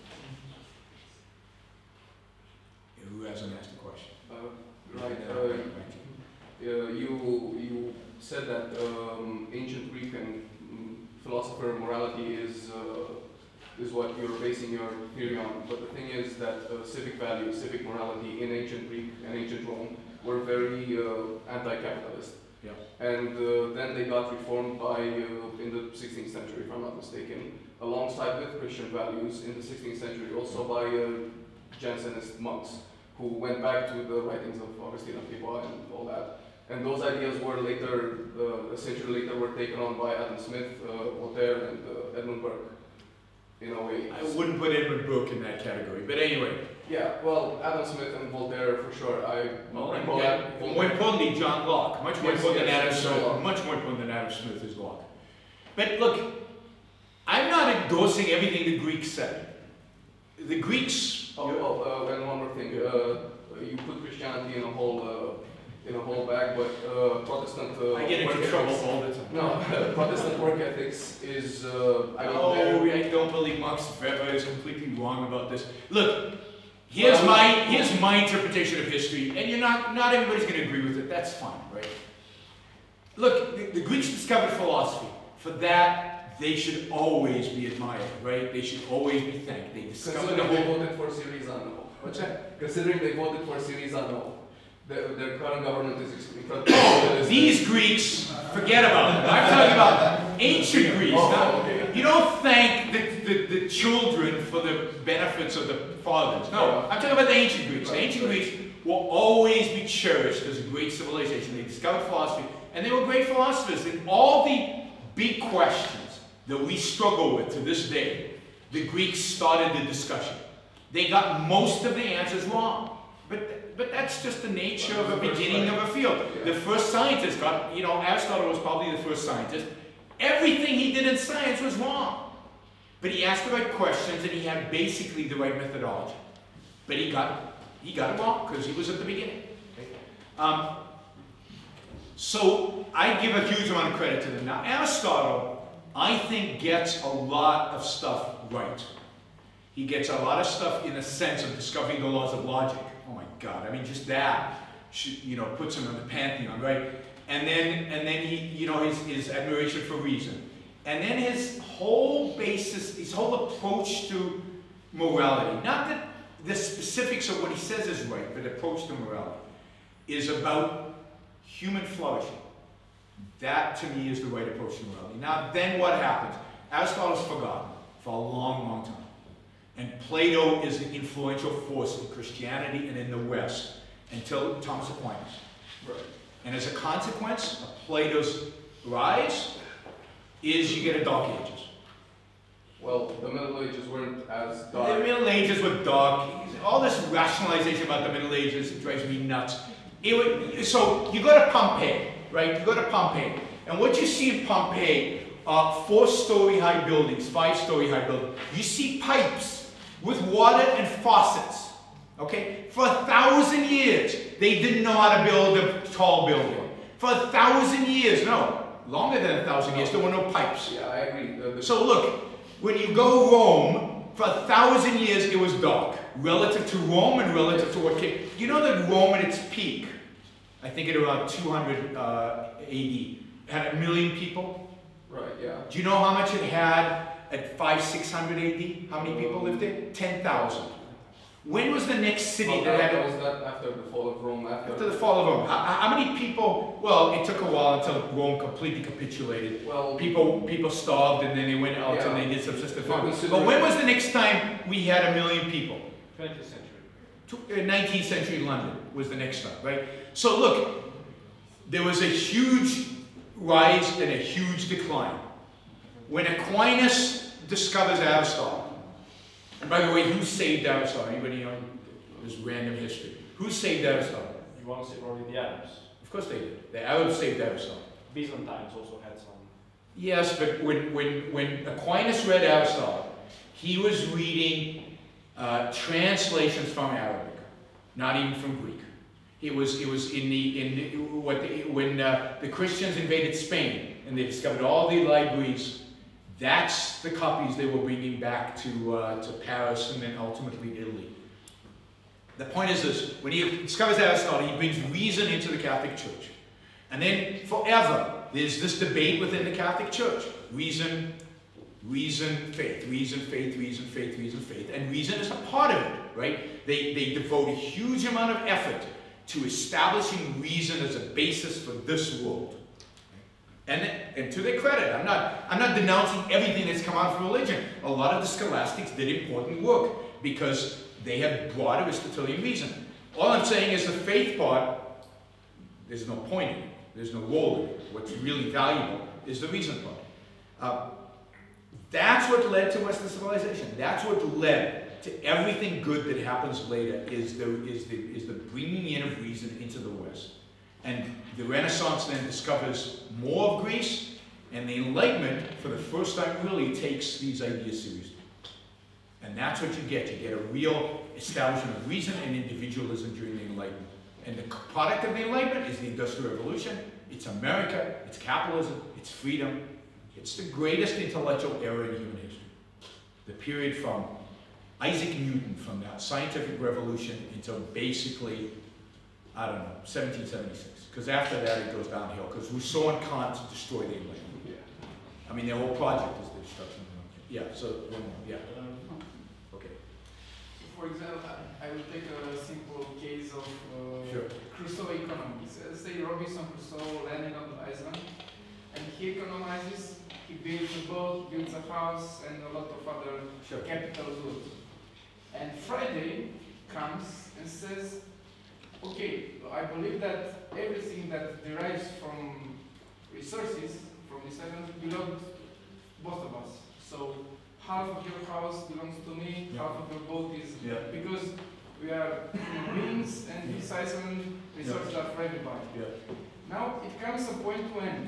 Who hasn't asked a question? Uh, right. Uh, uh, you you said that um, ancient Greek and um, philosopher morality is uh, is what you're basing your theory on. But the thing is that uh, civic values, civic morality in ancient Greek and ancient Rome were very uh, anti-capitalist. Yeah. And uh, then they got reformed by uh, in the sixteenth century, if I'm not mistaken, alongside with Christian values in the sixteenth century, also by uh, Jansenist monks, who went back to the writings of Augustine of Hippo and all that, And those ideas were later, uh, a century later, were taken on by Adam Smith, uh, Voltaire, and uh, Edmund Burke, in a way. I wouldn't put Edmund Brooke in that category, but anyway. Yeah, well, Adam Smith and Voltaire for sure. I Well, I and call yeah, that more Voltaire. importantly, John Locke. Much more Yes, important yes, than Adam yes, Smith. Locke. Much more important than Adam Smith is Locke. But look, I'm not endorsing everything the Greeks said. The Greeks. Oh, well, uh, and one more thing. Uh, you put Christianity in a whole uh, in a whole bag, but uh, Protestant. Uh, I get into work trouble ethics- all the time. No, Protestant work ethics is. Uh, I mean, Oh, they're- I don't believe Marx Weber is completely wrong about this. Look, here's Well, my here's my interpretation of history, and you're not not everybody's going to agree with it. That's fine, right? Look, the, the Greeks discovered philosophy. For that, they should always be admired, right? They should always be thanked. They discovered the Considering they whole. voted for Syriza, no. What's that? Considering they voted for Syriza, no. Their, their current government is incredibly. Oh, these Greeks, forget about them. I'm talking about ancient Greece. Oh, Now, okay. you don't thank the, the, the children for the benefits of the fathers. No, I'm talking about the ancient Greeks. The ancient Greeks will always be cherished as a great civilization. They discovered philosophy, and they were great philosophers. And all the big questions that we struggle with to this day, the Greeks started the discussion. They got most of the answers wrong. But, but that's just the nature of a beginning of a field. The first scientist got, you know, Aristotle was probably the first scientist. Everything he did in science was wrong. But he asked the right questions and he had basically the right methodology. But he got, he got it wrong because he was at the beginning. Um, so I give a huge amount of credit to them. Now Aristotle, I think, gets a lot of stuff right. He gets a lot of stuff in the sense of discovering the laws of logic. Oh my God, I mean, just that, should, you know, puts him in the pantheon, right? And then, and then he, you know, his, his admiration for reason. And then his whole basis, his whole approach to morality, not that the specifics of what he says is right, but approach to morality, is about human flourishing. That, to me, is the right approach to morality. Now, then what happens? Aristotle's forgotten for a long, long time. And Plato is an influential force in Christianity and in the West until Thomas Aquinas. Right. And as a consequence of Plato's rise, is you get a Dark Ages. Well, the Middle Ages weren't as The dark. Middle Ages were dark. All this rationalization about the Middle Ages, it drives me nuts. It would, so you go to Pompeii, right? You go to Pompeii, and what you see in Pompeii are four-story high buildings, five-story high buildings. You see pipes with water and faucets. Okay? For a thousand years, they didn't know how to build a tall building. For a thousand years, no, longer than a thousand years, there were no pipes. Yeah, I agree. The, the, So look, when you go Rome, for a thousand years it was dark, relative to Rome and relative to what came. You know that Rome at its peak, I think at around two hundred uh, A D, had a million people. right, yeah. Do you know how much it had at five, six hundred A D? How many people lived there? ten thousand. When was the next city Well, that that, had was that after the fall of Rome, after, after the fall of Rome? How, how many people? Well, it took a while until Rome completely capitulated. well, People people starved and then they went out Yeah. and they did subsistence But farming. considering- But when was the next time we had a million people? twentieth century. Tw- uh, nineteenth century London was the next time, right? So look, there was a huge rise and a huge decline. When Aquinas discovers Aristotle, and by the way, who saved Aristotle? Anybody know this random history? Who saved Aristotle? You want to say probably the Arabs. Of course they did. The Arabs saved Aristotle. Byzantines also had some. Yes, but when, when, when Aquinas read Aristotle, he was reading uh, translations from Arabic, not even from Greek. It was, it was in the, in the, what the, when uh, the Christians invaded Spain and they discovered all the libraries, that's the copies they were bringing back to, uh, to Paris and then ultimately Italy. The point is this, when he discovers Aristotle, he brings reason into the Catholic Church. And then forever, there's this debate within the Catholic Church. Reason, reason, faith, reason, faith, reason, faith, reason, faith. And reason is a part of it, right? They, they devote a huge amount of effort to establishing reason as a basis for this world. And, and to their credit, I'm not, I'm not denouncing everything that's come out of religion. A lot of the scholastics did important work because they had broad Aristotelian reason. All I'm saying is the faith part, There's no point in it. There's no role in it. What's really valuable is the reason part. Uh, that's what led to Western civilization. That's what led to everything good that happens later is the, is the, is the bringing in of reason into the West. And the Renaissance then discovers more of Greece, and the Enlightenment, for the first time, really takes these ideas seriously. And that's what you get. You get a real establishment of reason and individualism during the Enlightenment. And the product of the Enlightenment is the Industrial Revolution. It's America, it's capitalism, it's freedom. It's the greatest intellectual era in human history. The period from Isaac Newton, from that scientific revolution until basically, I don't know, seventeen seventy-six. Because after that it goes downhill, because Rousseau and Kant destroy the Enlightenment. I mean, their whole project is the destruction of the Yeah, so, one more, yeah. Okay. For example, I will take a simple case of uh, Sure. Crusoe economy. So, say Robinson Crusoe landing on the island, and he economizes, he builds a boat, builds a house, and a lot of other Sure. capital goods. And Friday comes and says, okay, I believe that everything that derives from resources from this island belongs to both of us. So half of your house belongs to me, Yeah. half of your boat is Yeah. because we are human beings and this island resources are for everybody. Yeah. Now it comes a point when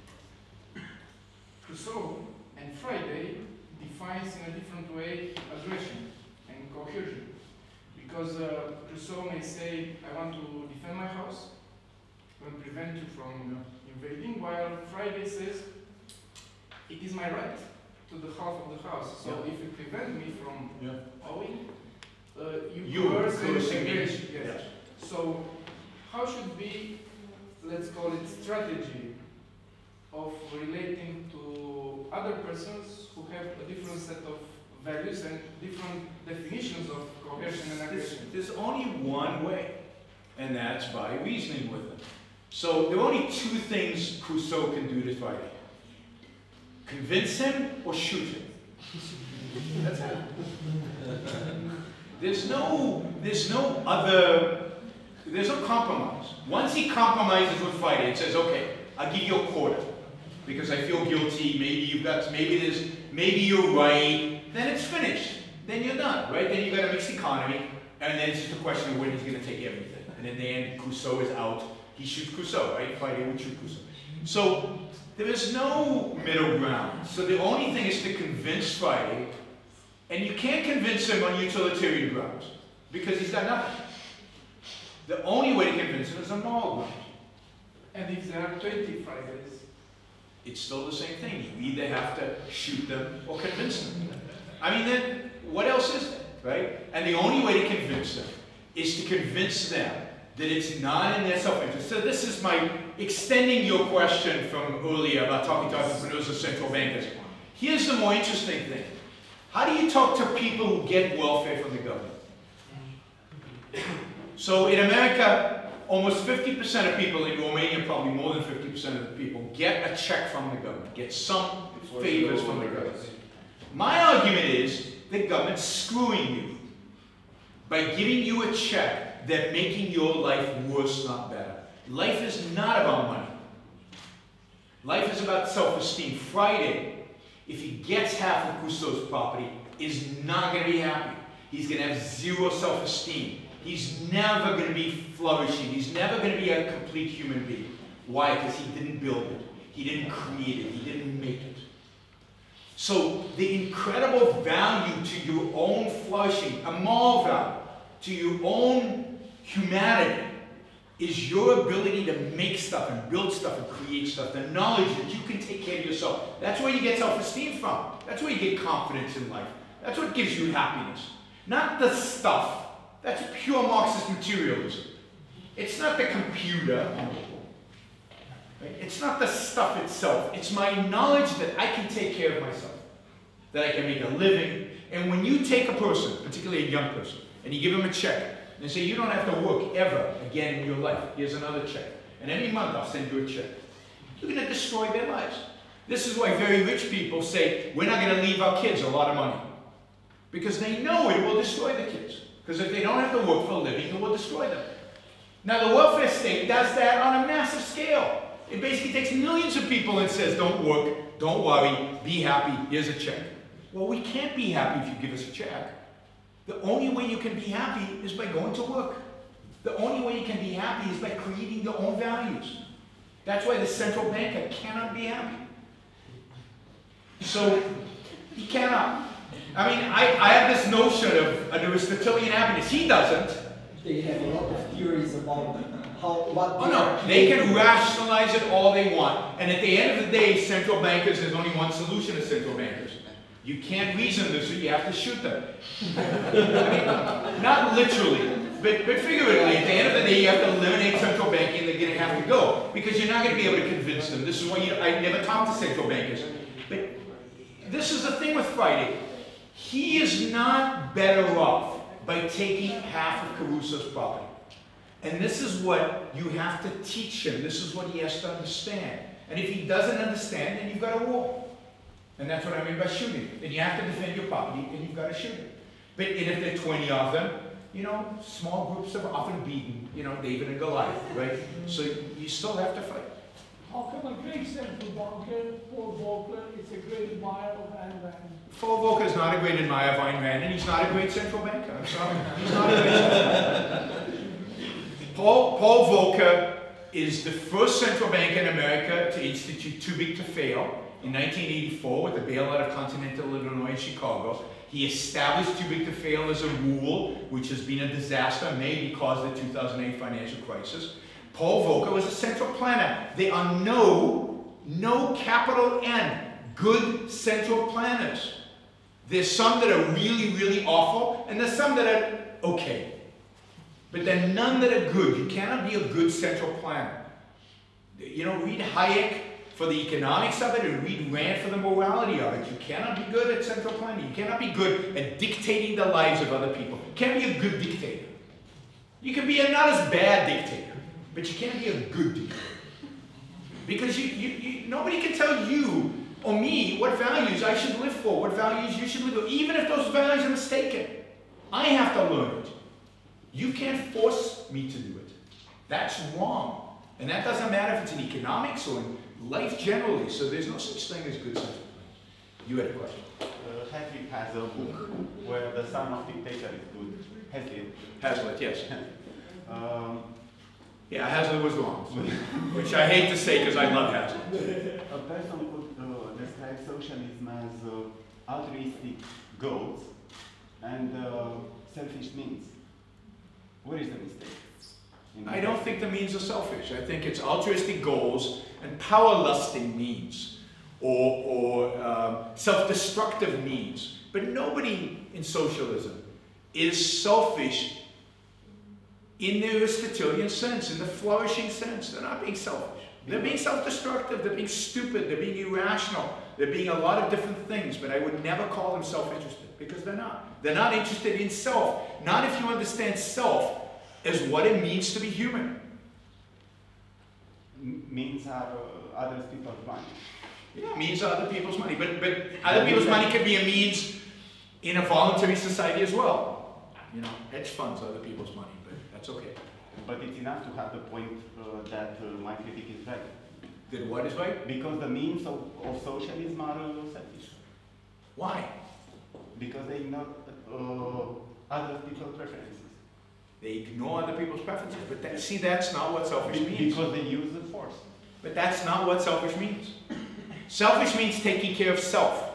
Crusoe and Friday defines in a different way aggression and coercion. Because uh, Crusoe may say, I want to defend my house, I want to prevent you from invading, while Friday says, it is my right to the half of the house. So Yeah. if you prevent me from Yeah. owing, uh, you, You coerce and coercing me. aggression. Yes. Yes. So how should be, let's call it strategy of relating to other persons who have a different set of values and different definitions of coercion and There's, aggression? there's only one way, and that's by reasoning with them. So there are only two things Crusoe can do to Friday. Convince him or shoot him. That's it. There's no, there's no other, there's no compromise. Once he compromises with Friday and says, okay, I'll give you a quarter because I feel guilty, maybe you've got, maybe there's, maybe you're right, then it's finished. Then you're done, right? Then you've got a mixed economy, and then it's just a question of when he's going to take everything. And in the end, Crusoe is out. He shoots Crusoe, right? Friday would shoot Crusoe. So there is no middle ground. So the only thing is to convince Friday, and you can't convince him on utilitarian grounds because he's got nothing. The only way to convince him is on moral grounds. And if there are twenty Fridays? It's still the same thing. You either have to shoot them or convince them. I mean, then what else is there, right? And the only way to convince them is to convince them that it's not in their self-interest. So this is my extending your question from earlier about talking to entrepreneurs or central bankers. Here's the more interesting thing. How do you talk to people who get welfare from the government? So in America, almost fifty percent of people, in Romania probably more than fifty percent of the people, get a check from the government, get some favors from the government. My argument is the government's screwing you by giving you a check that making your life worse, not better. Life is not about money. Life is about self-esteem. Friday, if he gets half of Crusoe's property, is not going to be happy. He's going to have zero self-esteem. He's never going to be flourishing. He's never going to be a complete human being. Why? Because he didn't build it. He didn't create it. He didn't make it. So the incredible value to your own flourishing, a moral value, to your own humanity, is your ability to make stuff and build stuff and create stuff. The knowledge that you can take care of yourself. That's where you get self-esteem from. That's where you get confidence in life. That's what gives you happiness. Not the stuff. That's pure Marxist materialism. It's not the computer. Right? It's not the stuff itself. It's my knowledge that I can take care of myself. That I can make a living. And when you take a person, particularly a young person, and you give them a check, and they say, you don't have to work ever again in your life. Here's another check. And every month I'll send you a check. You're going to destroy their lives. This is why very rich people say, we're not going to leave our kids a lot of money. Because they know it will destroy the kids. Because if they don't have to work for a living, it will destroy them. Now the welfare state does that on a massive scale. It basically takes millions of people and says, don't work, don't worry, be happy, here's a check. Well, we can't be happy if you give us a check. The only way you can be happy is by going to work. The only way you can be happy is by creating your own values. That's why the central banker cannot be happy. So, he cannot. I mean, I, I have this notion of an Aristotelian happiness. He doesn't. They have a lot of theories about how, what Oh no, they can rationalize it all they want. And at the end of the day, central bankers, there's only one solution to central bankers. You can't reason this, so you have to shoot them. I mean, not literally, but, but figuratively, at the end of the day, you have to eliminate central banking and they're going to have to go. Because you're not going to be able to convince them. This is why you, I never talk to central bankers. But this is the thing with Friday. He is not better off by taking half of Caruso's property. And this is what you have to teach him. This is what he has to understand. And if he doesn't understand, then you've got a war. And that's what I mean by shooting. Then you have to defend your property, and you've got to shoot it. But and if there are twenty of them, you know, small groups have often beaten, you know, David and Goliath, right? So you still have to fight. How come a great central banker, Paul Volcker, is a great admirer of Ayn Rand? Paul Volcker is not a great admirer of Ayn Rand, and he's not a great central banker. I'm sorry. He's not a great central banker. Paul, Paul Volcker is the first central banker in America to institute too big to fail. In nineteen eighty-four, with the bailout of Continental Illinois and Chicago, he established too big to fail as a rule, which has been a disaster, maybe caused the two thousand eight financial crisis. Paul Volcker was a central planner. There are no, no capital N, good central planners. There's some that are really, really awful, and there's some that are okay. But there are none that are good. You cannot be a good central planner. You know, read Hayek for the economics of it, and read Rand for the morality of it. You cannot be good at central planning. You cannot be good at dictating the lives of other people. You can't be a good dictator. You can be a not as bad dictator, but you can't be a good dictator. Because you, you, you, nobody can tell you or me what values I should live for, what values you should live for, even if those values are mistaken. I have to learn it. You can't force me to do it. That's wrong. And that doesn't matter if it's in economics or in life generally, so there's no such thing as good central planning. You had a question. Uh, Hazlitt has a book where the son of dictator is good. Hazlitt. Hazlitt, yes. um, yeah, Hazlitt was wrong, which I hate to say because I love Hazlitt. A person could uh, describe socialism as uh, altruistic goals and uh, selfish means. Where is the mistake? I don't think the means are selfish. I think it's altruistic goals and power-lusting means, or, or um, self-destructive means. But nobody in socialism is selfish in the Aristotelian sense, in the flourishing sense. They're not being selfish. They're being self-destructive, they're being stupid, they're being irrational, they're being a lot of different things, but I would never call them self-interested, because they're not. They're not interested in self. Not if you understand self as what it means to be human. Means are uh, other people's money. Yeah, means are other people's money. But, but other people's money can be a means in a voluntary society as well. You know, hedge funds are other people's money, but that's okay. But it's enough to have the point uh, that uh, my critic is right. That what is right? Because the means of, of socialism are uh, selfish. Why? Because they ignore uh, other people's preferences. They ignore other people's preferences, but that, see, that's not what selfish means. Because they use the force. But that's not what selfish means. Selfish means taking care of self.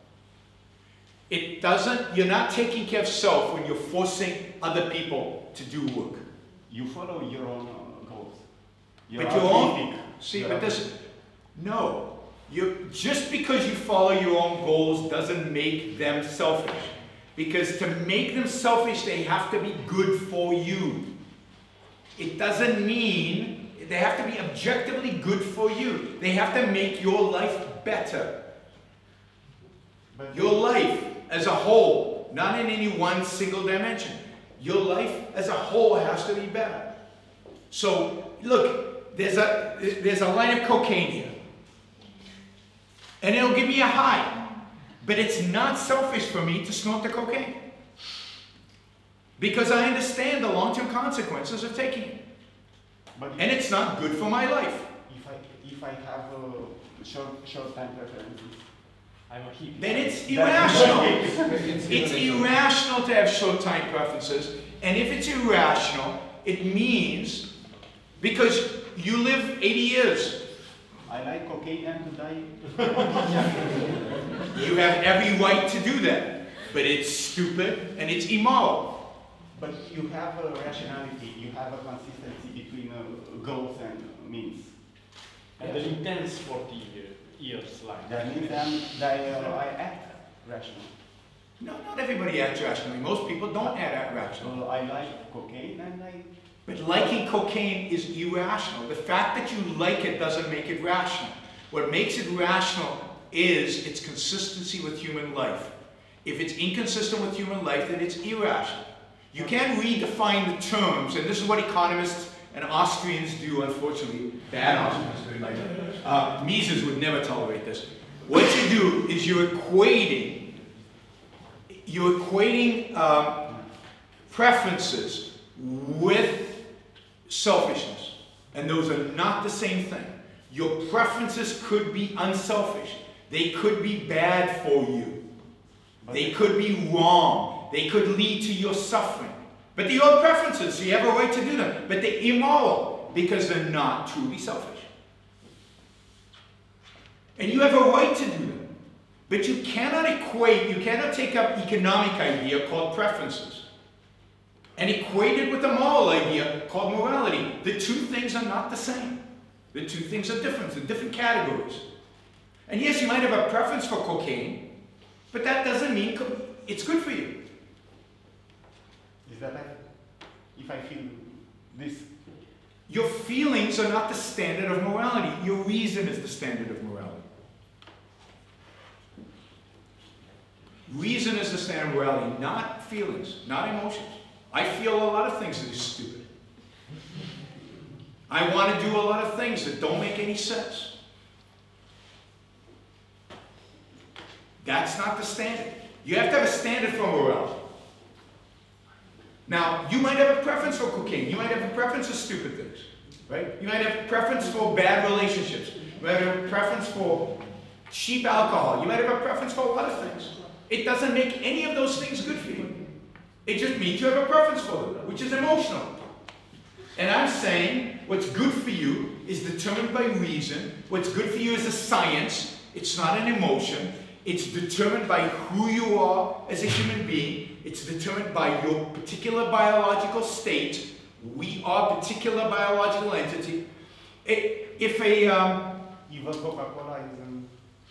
It doesn't, you're not taking care of self when you're forcing other people to do work. You follow your own uh, goals. You're but your own, altruistic. see, You're but this, no. You, just because you follow your own goals doesn't make them selfish. Because to make them selfish, they have to be good for you. It doesn't mean they have to be objectively good for you. They have to make your life better. But your life as a whole, not in any one single dimension. Your life as a whole has to be better. So, look, there's a, there's a line of cocaine here. And it'll give me a high. But it's not selfish for me to snort the cocaine. Because I understand the long-term consequences of taking it. But and it's not good for my life. If I if I have a short short time preferences, I'm a hippie. Then it's irrational. It's It's irrational to have short time preferences, and if it's irrational, it means because you live eighty years. I like cocaine and to die. You have every right to do that, but it's stupid and it's immoral. But you have a rationality, you have a consistency between uh, goals and means. And an intense forty years life. That means I'm, that uh, I act rational. No, not everybody acts rationally. Most people don't act rationally. So I like cocaine and I... But liking cocaine is irrational. The fact that you like it doesn't make it rational. What makes it rational is its consistency with human life. If it's inconsistent with human life, then it's irrational. You can't redefine the terms, and this is what economists and Austrians do, unfortunately. Bad Austrians do like that. Uh, Mises would never tolerate this. What you do is you're equating, you're equating um, preferences with selfishness, and those are not the same thing. Your preferences could be unselfish. They could be bad for you. They could be wrong. They could lead to your suffering. But they're your preferences, so you have a right to do them. But they're immoral because they're not truly selfish. And you have a right to do them. But you cannot equate, you cannot take up economic idea called preferences and equate it with a moral idea called morality. The two things are not the same. The two things are different. They're different categories. And yes, you might have a preference for cocaine, but that doesn't mean it's good for you. Is that I, if I feel this? Your feelings are not the standard of morality. Your reason is the standard of morality. Reason is the standard of morality, not feelings, not emotions. I feel a lot of things that are stupid. I want to do a lot of things that don't make any sense. That's not the standard. You have to have a standard for morality. Now, you might have a preference for cocaine. You might have a preference for stupid things, right? You might have a preference for bad relationships. You might have a preference for cheap alcohol. You might have a preference for a lot of things. It doesn't make any of those things good for you. It just means you have a preference for them, which is emotional. And I'm saying what's good for you is determined by reason. What's good for you is a science. It's not an emotion. It's determined by who you are as a human being. It's determined by your particular biological state. We are a particular biological entity. If a... Um, Even Coca-Cola isn't...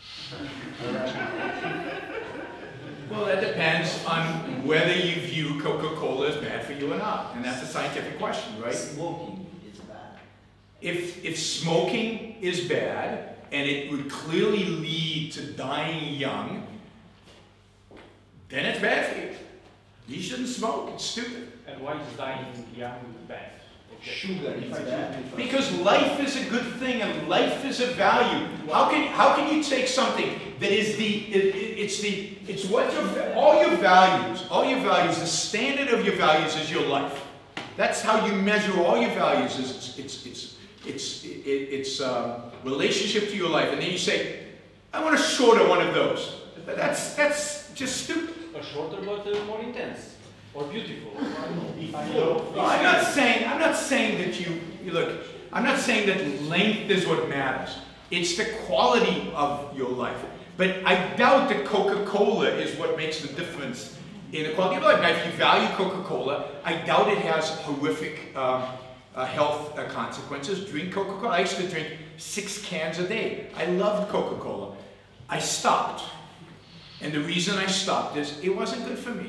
well, that depends on whether you view Coca-Cola as bad for you or not. And that's a scientific question, right? Smoking is bad. If, if smoking is bad, and it would clearly lead to dying young, then it's bad for you. You shouldn't smoke, it's stupid. And why is dying young bad? Okay. Sugar is bad. Because life is a good thing and life is a value. How can, how can you take something that is the, it, it, it's the, it's what your, all your values, all your values, the standard of your values is your life. That's how you measure all your values, is it's, it's, it's, it's, it, it's um, relationship to your life. And then you say, I want a shorter one of those. That's, that's just stupid. A shorter but uh, more intense or beautiful. If I know, Well, I'm not saying, I'm not saying that you, you look, I'm not saying that length is what matters. It's the quality of your life. But I doubt that Coca-Cola is what makes the difference in the quality of life. Now, if you value Coca-Cola, I doubt it has horrific um, uh, health uh, consequences. Drink Coca-Cola. I used to drink six cans a day. I loved Coca-Cola. I stopped. And the reason I stopped is it wasn't good for me.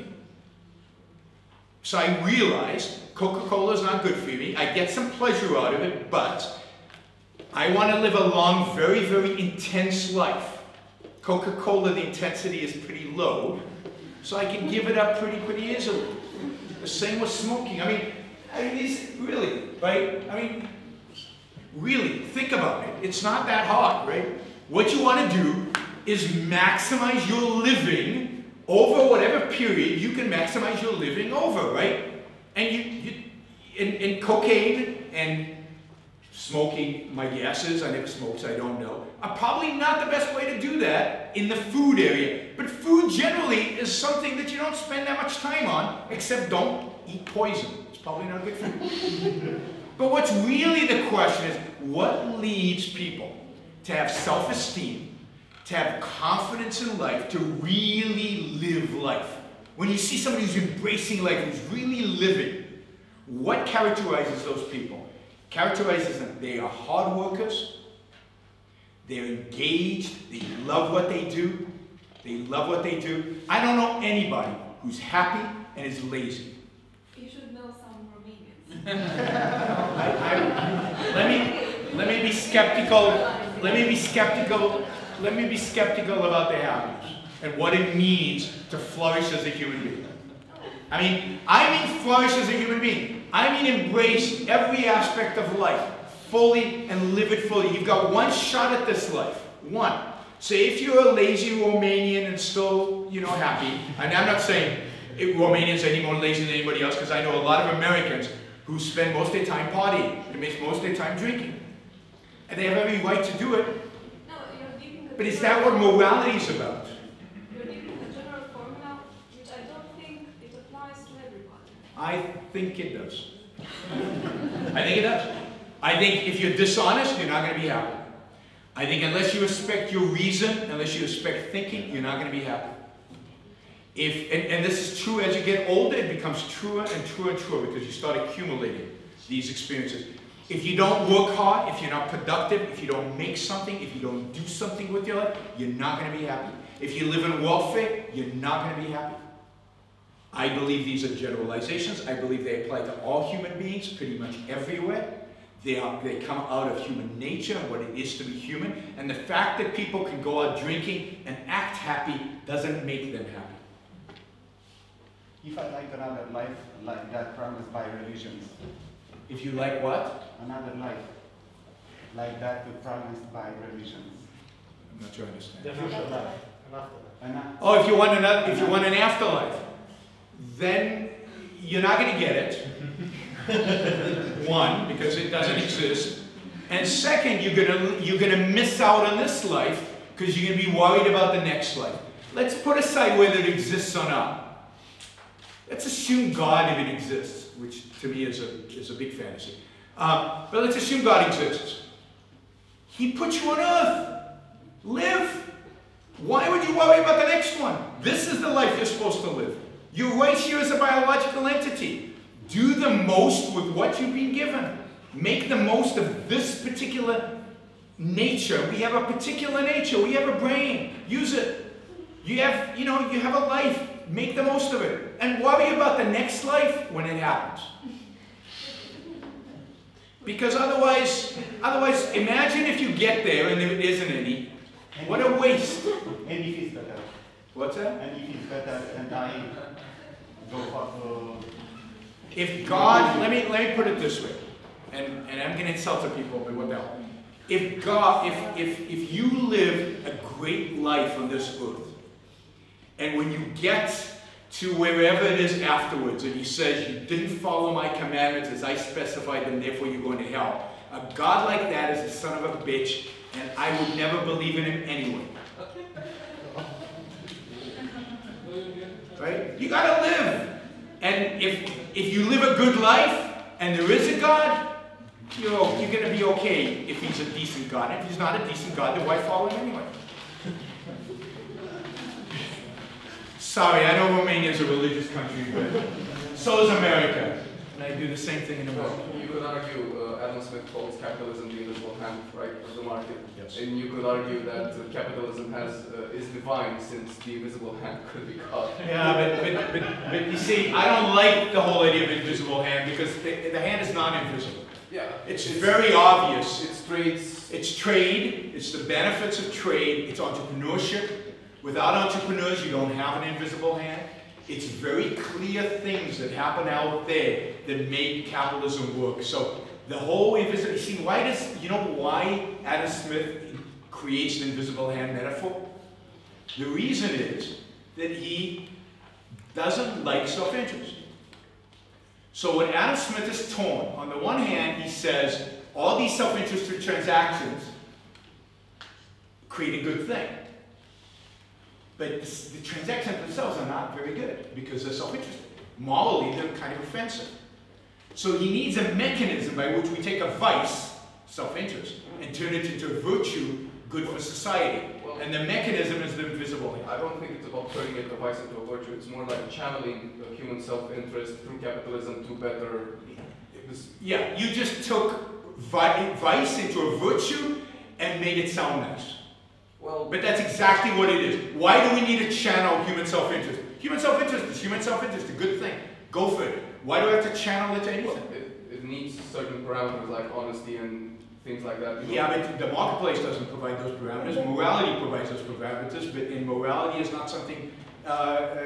So I realized Coca-Cola is not good for me. I get some pleasure out of it, but I want to live a long, very, very intense life. Coca-Cola, the intensity is pretty low, so I can give it up pretty, pretty easily. The same with smoking. I mean, I mean, it's really, right? I mean, really, think about it. It's not that hard, right? What you want to do is maximize your living over whatever period you can maximize your living over, right? And you, you in, in cocaine and smoking, my guess is, I never smoked, so I don't know, are probably not the best way to do that in the food area. But food generally is something that you don't spend that much time on, except don't eat poison. It's probably not good food. But what's really the question is, what leads people to have self-esteem, to have confidence in life, to really live life? When you see somebody who's embracing life, who's really living, what characterizes those people? Characterizes them, they are hard workers, they're engaged, they love what they do, they love what they do. I don't know anybody who's happy and is lazy. You should know some Romanians. I, I, let me let me be skeptical. Let me be skeptical. Let me be skeptical about their happiness and what it means to flourish as a human being. I mean, I mean flourish as a human being. I mean embrace every aspect of life fully and live it fully. You've got one shot at this life. One. So if you're a lazy Romanian and still, you know, happy, and I'm not saying it, Romanians are any more lazy than anybody else, because I know a lot of Americans who spend most of their time partying and make most of their time drinking. And they have every right to do it. No, you're giving But is that what morality is about? You're giving a general formula, which I don't think it applies to everybody. I think it does. I think it does. I think if you're dishonest, you're not going to be happy. I think unless you respect your reason, unless you respect thinking, you're not going to be happy. If, and, and this is true as you get older, it becomes truer and truer and truer because you start accumulating these experiences. If you don't work hard, if you're not productive, if you don't make something, if you don't do something with your life, you're not going to be happy. If you live in welfare, you're not going to be happy. I believe these are generalizations. I believe they apply to all human beings pretty much everywhere. They, are, they come out of human nature, what it is to be human. And the fact that people can go out drinking and act happy doesn't make them happy. If I like another life like that promised by religions. If you like what? Another life like that promised by religions. I'm not sure I understand. The future life. An afterlife. Oh, if you want an, if you want an afterlife, then you're not going to get it. One, because it doesn't exist. And second, you're going to you're going to miss out on this life because you're going to be worried about the next life. Let's put aside whether it exists or not. Let's assume God, if it exists, which to me is a, is a big fantasy. Um, but let's assume God exists. He put you on earth. Live. Why would you worry about the next one? This is the life you're supposed to live. You're right here as a biological entity. Do the most with what you've been given. Make the most of this particular nature. We have a particular nature. We have a brain. Use it. You have, you know, you have a life. Make the most of it. And worry about the next life when it happens. Because otherwise, otherwise, imagine if you get there and there isn't any. What a waste. And if it's better. What's that? And if it's better and I go for... Uh, if God, let me, let me put it this way. And, and I'm going to insult some people, but what the hell. If God, if, if, if you live a great life on this earth, and when you get to wherever it is afterwards, and he says, you didn't follow my commandments as I specified them, therefore you're going to hell. A God like that is a son of a bitch, and I would never believe in him anyway. Right? You gotta live. And if, if you live a good life, and there is a God, you're, you're going to be okay if he's a decent God. And if he's not a decent God, then why follow him anyway? Sorry, I know Romania is a religious country, but so is America. And I do the same thing in America. You could argue, uh, Adam Smith calls capitalism the invisible hand, right, of the market. Yes. And you could argue that uh, capitalism has uh, is divine since the invisible hand could be caught. Yeah, but, but, but, but you see, I don't like the whole idea of invisible hand because the, the hand is not invisible. Yeah. It's, it's very obvious. It's trades. It's trade. It's the benefits of trade. It's entrepreneurship. Without entrepreneurs, you don't have an invisible hand. It's very clear things that happen out there that make capitalism work. So the whole invisible, you see, why does, you know why Adam Smith creates an invisible hand metaphor? The reason is that he doesn't like self-interest. So when Adam Smith is torn, on the one hand, he says, all these self-interested transactions create a good thing. But the, the transactions themselves are not very good because they're self-interested. Morally, they're kind of offensive. So he needs a mechanism by which we take a vice, self-interest, and turn it into a virtue good for society. Well, and the mechanism is the invisible hand. I don't think it's about turning it a vice into a virtue. It's more like channeling uh, human self-interest through capitalism to better. It was, Yeah, you just took vi vice into a virtue and made it sound nice. well, But that's exactly what it is. Why do we need to channel human self-interest? Human self-interest is human self-interest, a good thing. Go for it. Why do I have to channel it to anything? it, it needs certain parameters like honesty and things like that. you know? Yeah, but the marketplace doesn't provide those parameters. Morality provides those parameters, but in morality is not something, uh, uh,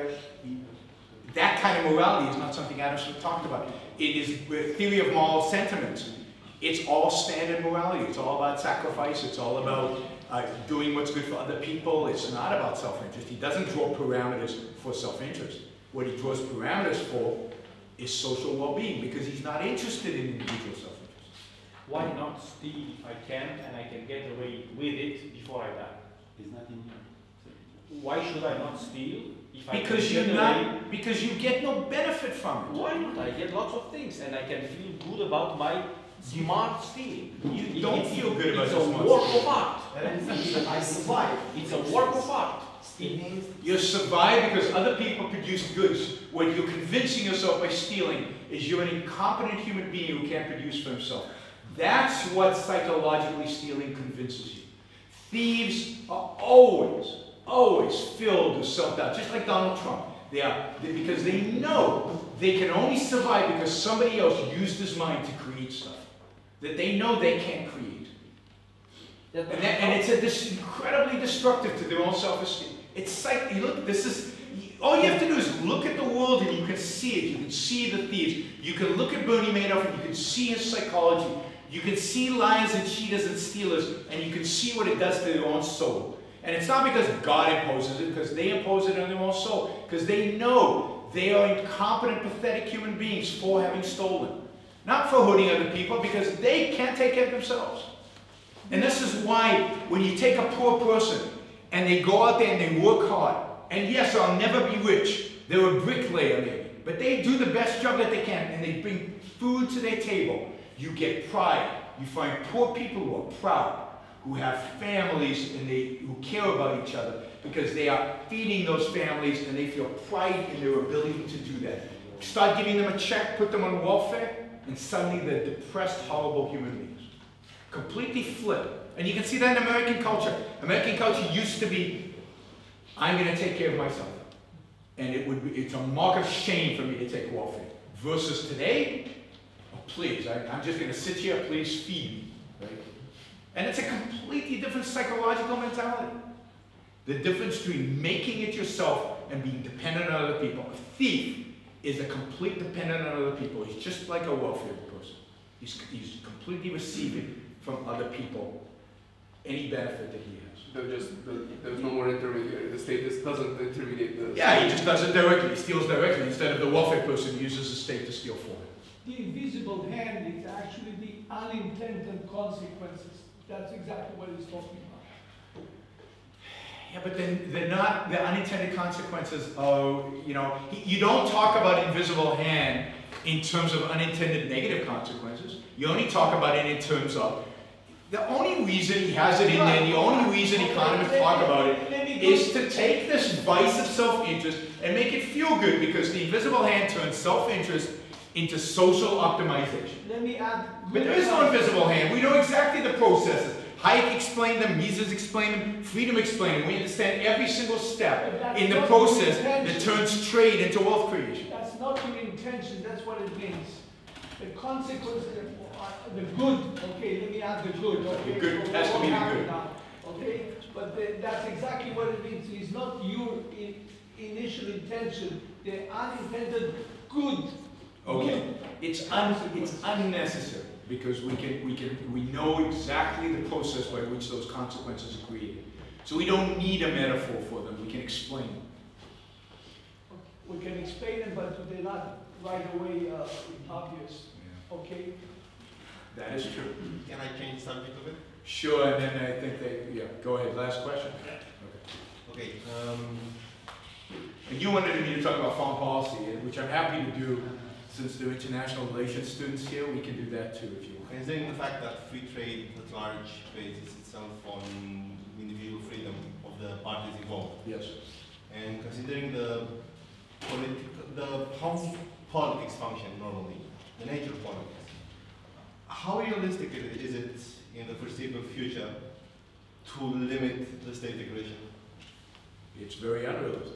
that kind of morality is not something Adam Smith talked about. It is a theory of moral sentiments. It's all standard morality. It's all about sacrifice. It's all about uh, doing what's good for other people. It's not about self-interest. He doesn't draw parameters for self-interest. What he draws parameters for is social well-being, because he's not interested in individual self-interest. Why not steal if I can and I can get away with it before I die? It's not in here. Why should I not steal if I Because can you're get not, away? because you get no benefit from it. Why not? I get lots of things and I can feel good about my smart stealing. You It- don't it- feel good about it's your a smart work stealing. of art. I survive. It's a work of art. Stealing. You survive because other people produce goods. What you're convincing yourself by stealing is you're an incompetent human being who can't produce for himself. That's what psychologically stealing convinces you. Thieves are always, always filled with self-doubt, just like Donald Trump. They are, they, because they know they can only survive because somebody else used his mind to create stuff that they know they can't create. And, that, and it's a, this incredibly destructive to their own self-esteem. It's like, you look, this is, all you have to do is look at the world and you can see it. You can see the thieves. You can look at Bernie Madoff and you can see his psychology. You can see liars and cheaters and stealers, and you can see what it does to their own soul. And it's not because God imposes it, because they impose it on their own soul. Because they know they are incompetent, pathetic human beings for having stolen. Not for hurting other people, because they can't take care of themselves. And this is why when you take a poor person and they go out there and they work hard, and yes, I'll never be rich. They're a bricklayer maybe, but they do the best job that they can and they bring food to their table. You get pride. You find poor people who are proud, who have families and they who care about each other because they are feeding those families and they feel pride in their ability to do that. Start giving them a check, put them on welfare, and suddenly they're depressed, horrible human beings. Completely flip. And you can see that in American culture. American culture used to be, I'm going to take care of myself. And it would be, it's a mark of shame for me to take welfare. Versus today, oh, please, I, I'm just going to sit here, please feed me. Right? And it's a completely different psychological mentality. The difference between making it yourself and being dependent on other people. A thief is a complete dependent on other people. He's just like a welfare person. He's, he's completely receiving from other people any benefit that he has. They're just, the, there's no more intermediary. The state just doesn't intermediate the... Yeah, he just does it directly. He steals directly instead of the welfare person who uses the state to steal for him. The invisible hand is actually the unintended consequences. That's exactly what he's talking about. Yeah, but then they're not, the unintended consequences are, you know, you don't talk about invisible hand in terms of unintended negative consequences. You only talk about it in terms of, the only reason he has it in there, the only reason economists talk about it, is to take this vice of self-interest and make it feel good, because the invisible hand turns self-interest into social optimization. Let me add. But there is no invisible hand. We know exactly the processes. Hayek explained them, Mises explained them, Freedom explained them. We understand every single step in the process that turns trade into wealth creation. That's not your intention, that's what it means. The consequences are the good, okay, let me add the good, okay? The good So has to what be the happened good. now, okay? But the, that's exactly what it means. It's not your in, initial intention, the unintended good. Okay, good it's un, it's unnecessary because we can we can we know exactly the process by which those consequences are created. So we don't need a metaphor for them. We can explain them. We can explain them, but they're not right away uh, obvious. Okay. That is true. Can I change the subject of it? Sure, and then I think they, yeah, go ahead, last question. Okay. Um, And you wanted me to talk about foreign policy, which I'm happy to do, since there are international relations students here, we can do that too if you want. considering the fact that free trade at large bases itself on individual freedom of the parties involved, Yes. and considering the political, the how politics function normally, the nature of politics, how realistic is it in the foreseeable future to limit the state aggression? It's very unrealistic.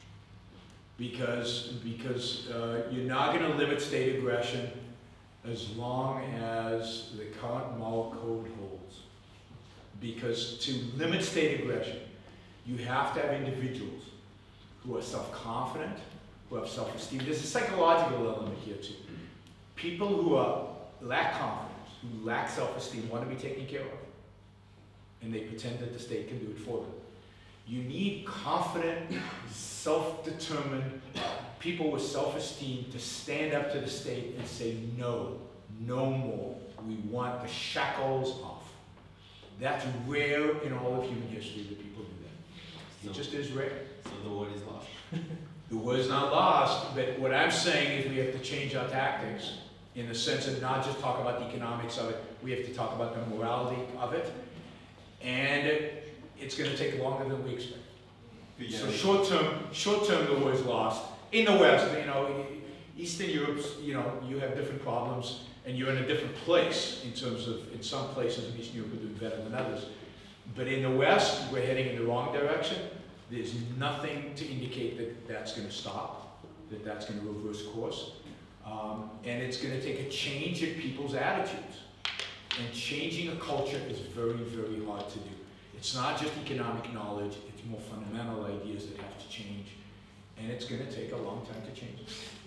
Because, because uh, you're not going to limit state aggression as long as the current moral code holds. Because to limit state aggression, you have to have individuals who are self-confident, who have self-esteem. There's a psychological element here too. People who are, lack confidence, who lack self-esteem, want to be taken care of. And they pretend that the state can do it for them. You need confident, self-determined people with self-esteem to stand up to the state and say, no, no more. We want the shackles off. That's rare in all of human history that people do that. It So- just is rare. So the war is lost. The war is not lost, but what I'm saying is we have to change our tactics in the sense of not just talk about the economics of it, we have to talk about the morality of it. And it's going to take longer than we expect. Yeah. So short term, short term, the war is lost. In the West, you know, Eastern Europe's, you know, you have different problems, and you're in a different place in terms of, in some places in Eastern Europe are doing better than others. But in the West, we're heading in the wrong direction. There's nothing to indicate that that's going to stop, that that's going to reverse course. Um, and it's going to take a change in people's attitudes. And changing a culture is very, very hard to do. It's not just economic knowledge, it's more fundamental ideas that have to change. And it's going to take a long time to change.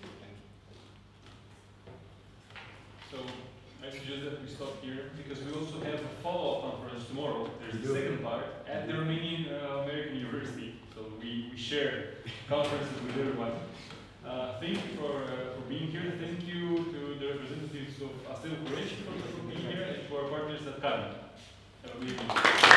So I suggest that we stop here because we also have a follow-up conference tomorrow. There's the second part at the Romanian uh, American University. So we, we share conferences with everyone. Uh, thank you for, uh, for being here. Thank you to the representatives of Astel Bucharest for being here and to our partners at CADI. Have a good evening.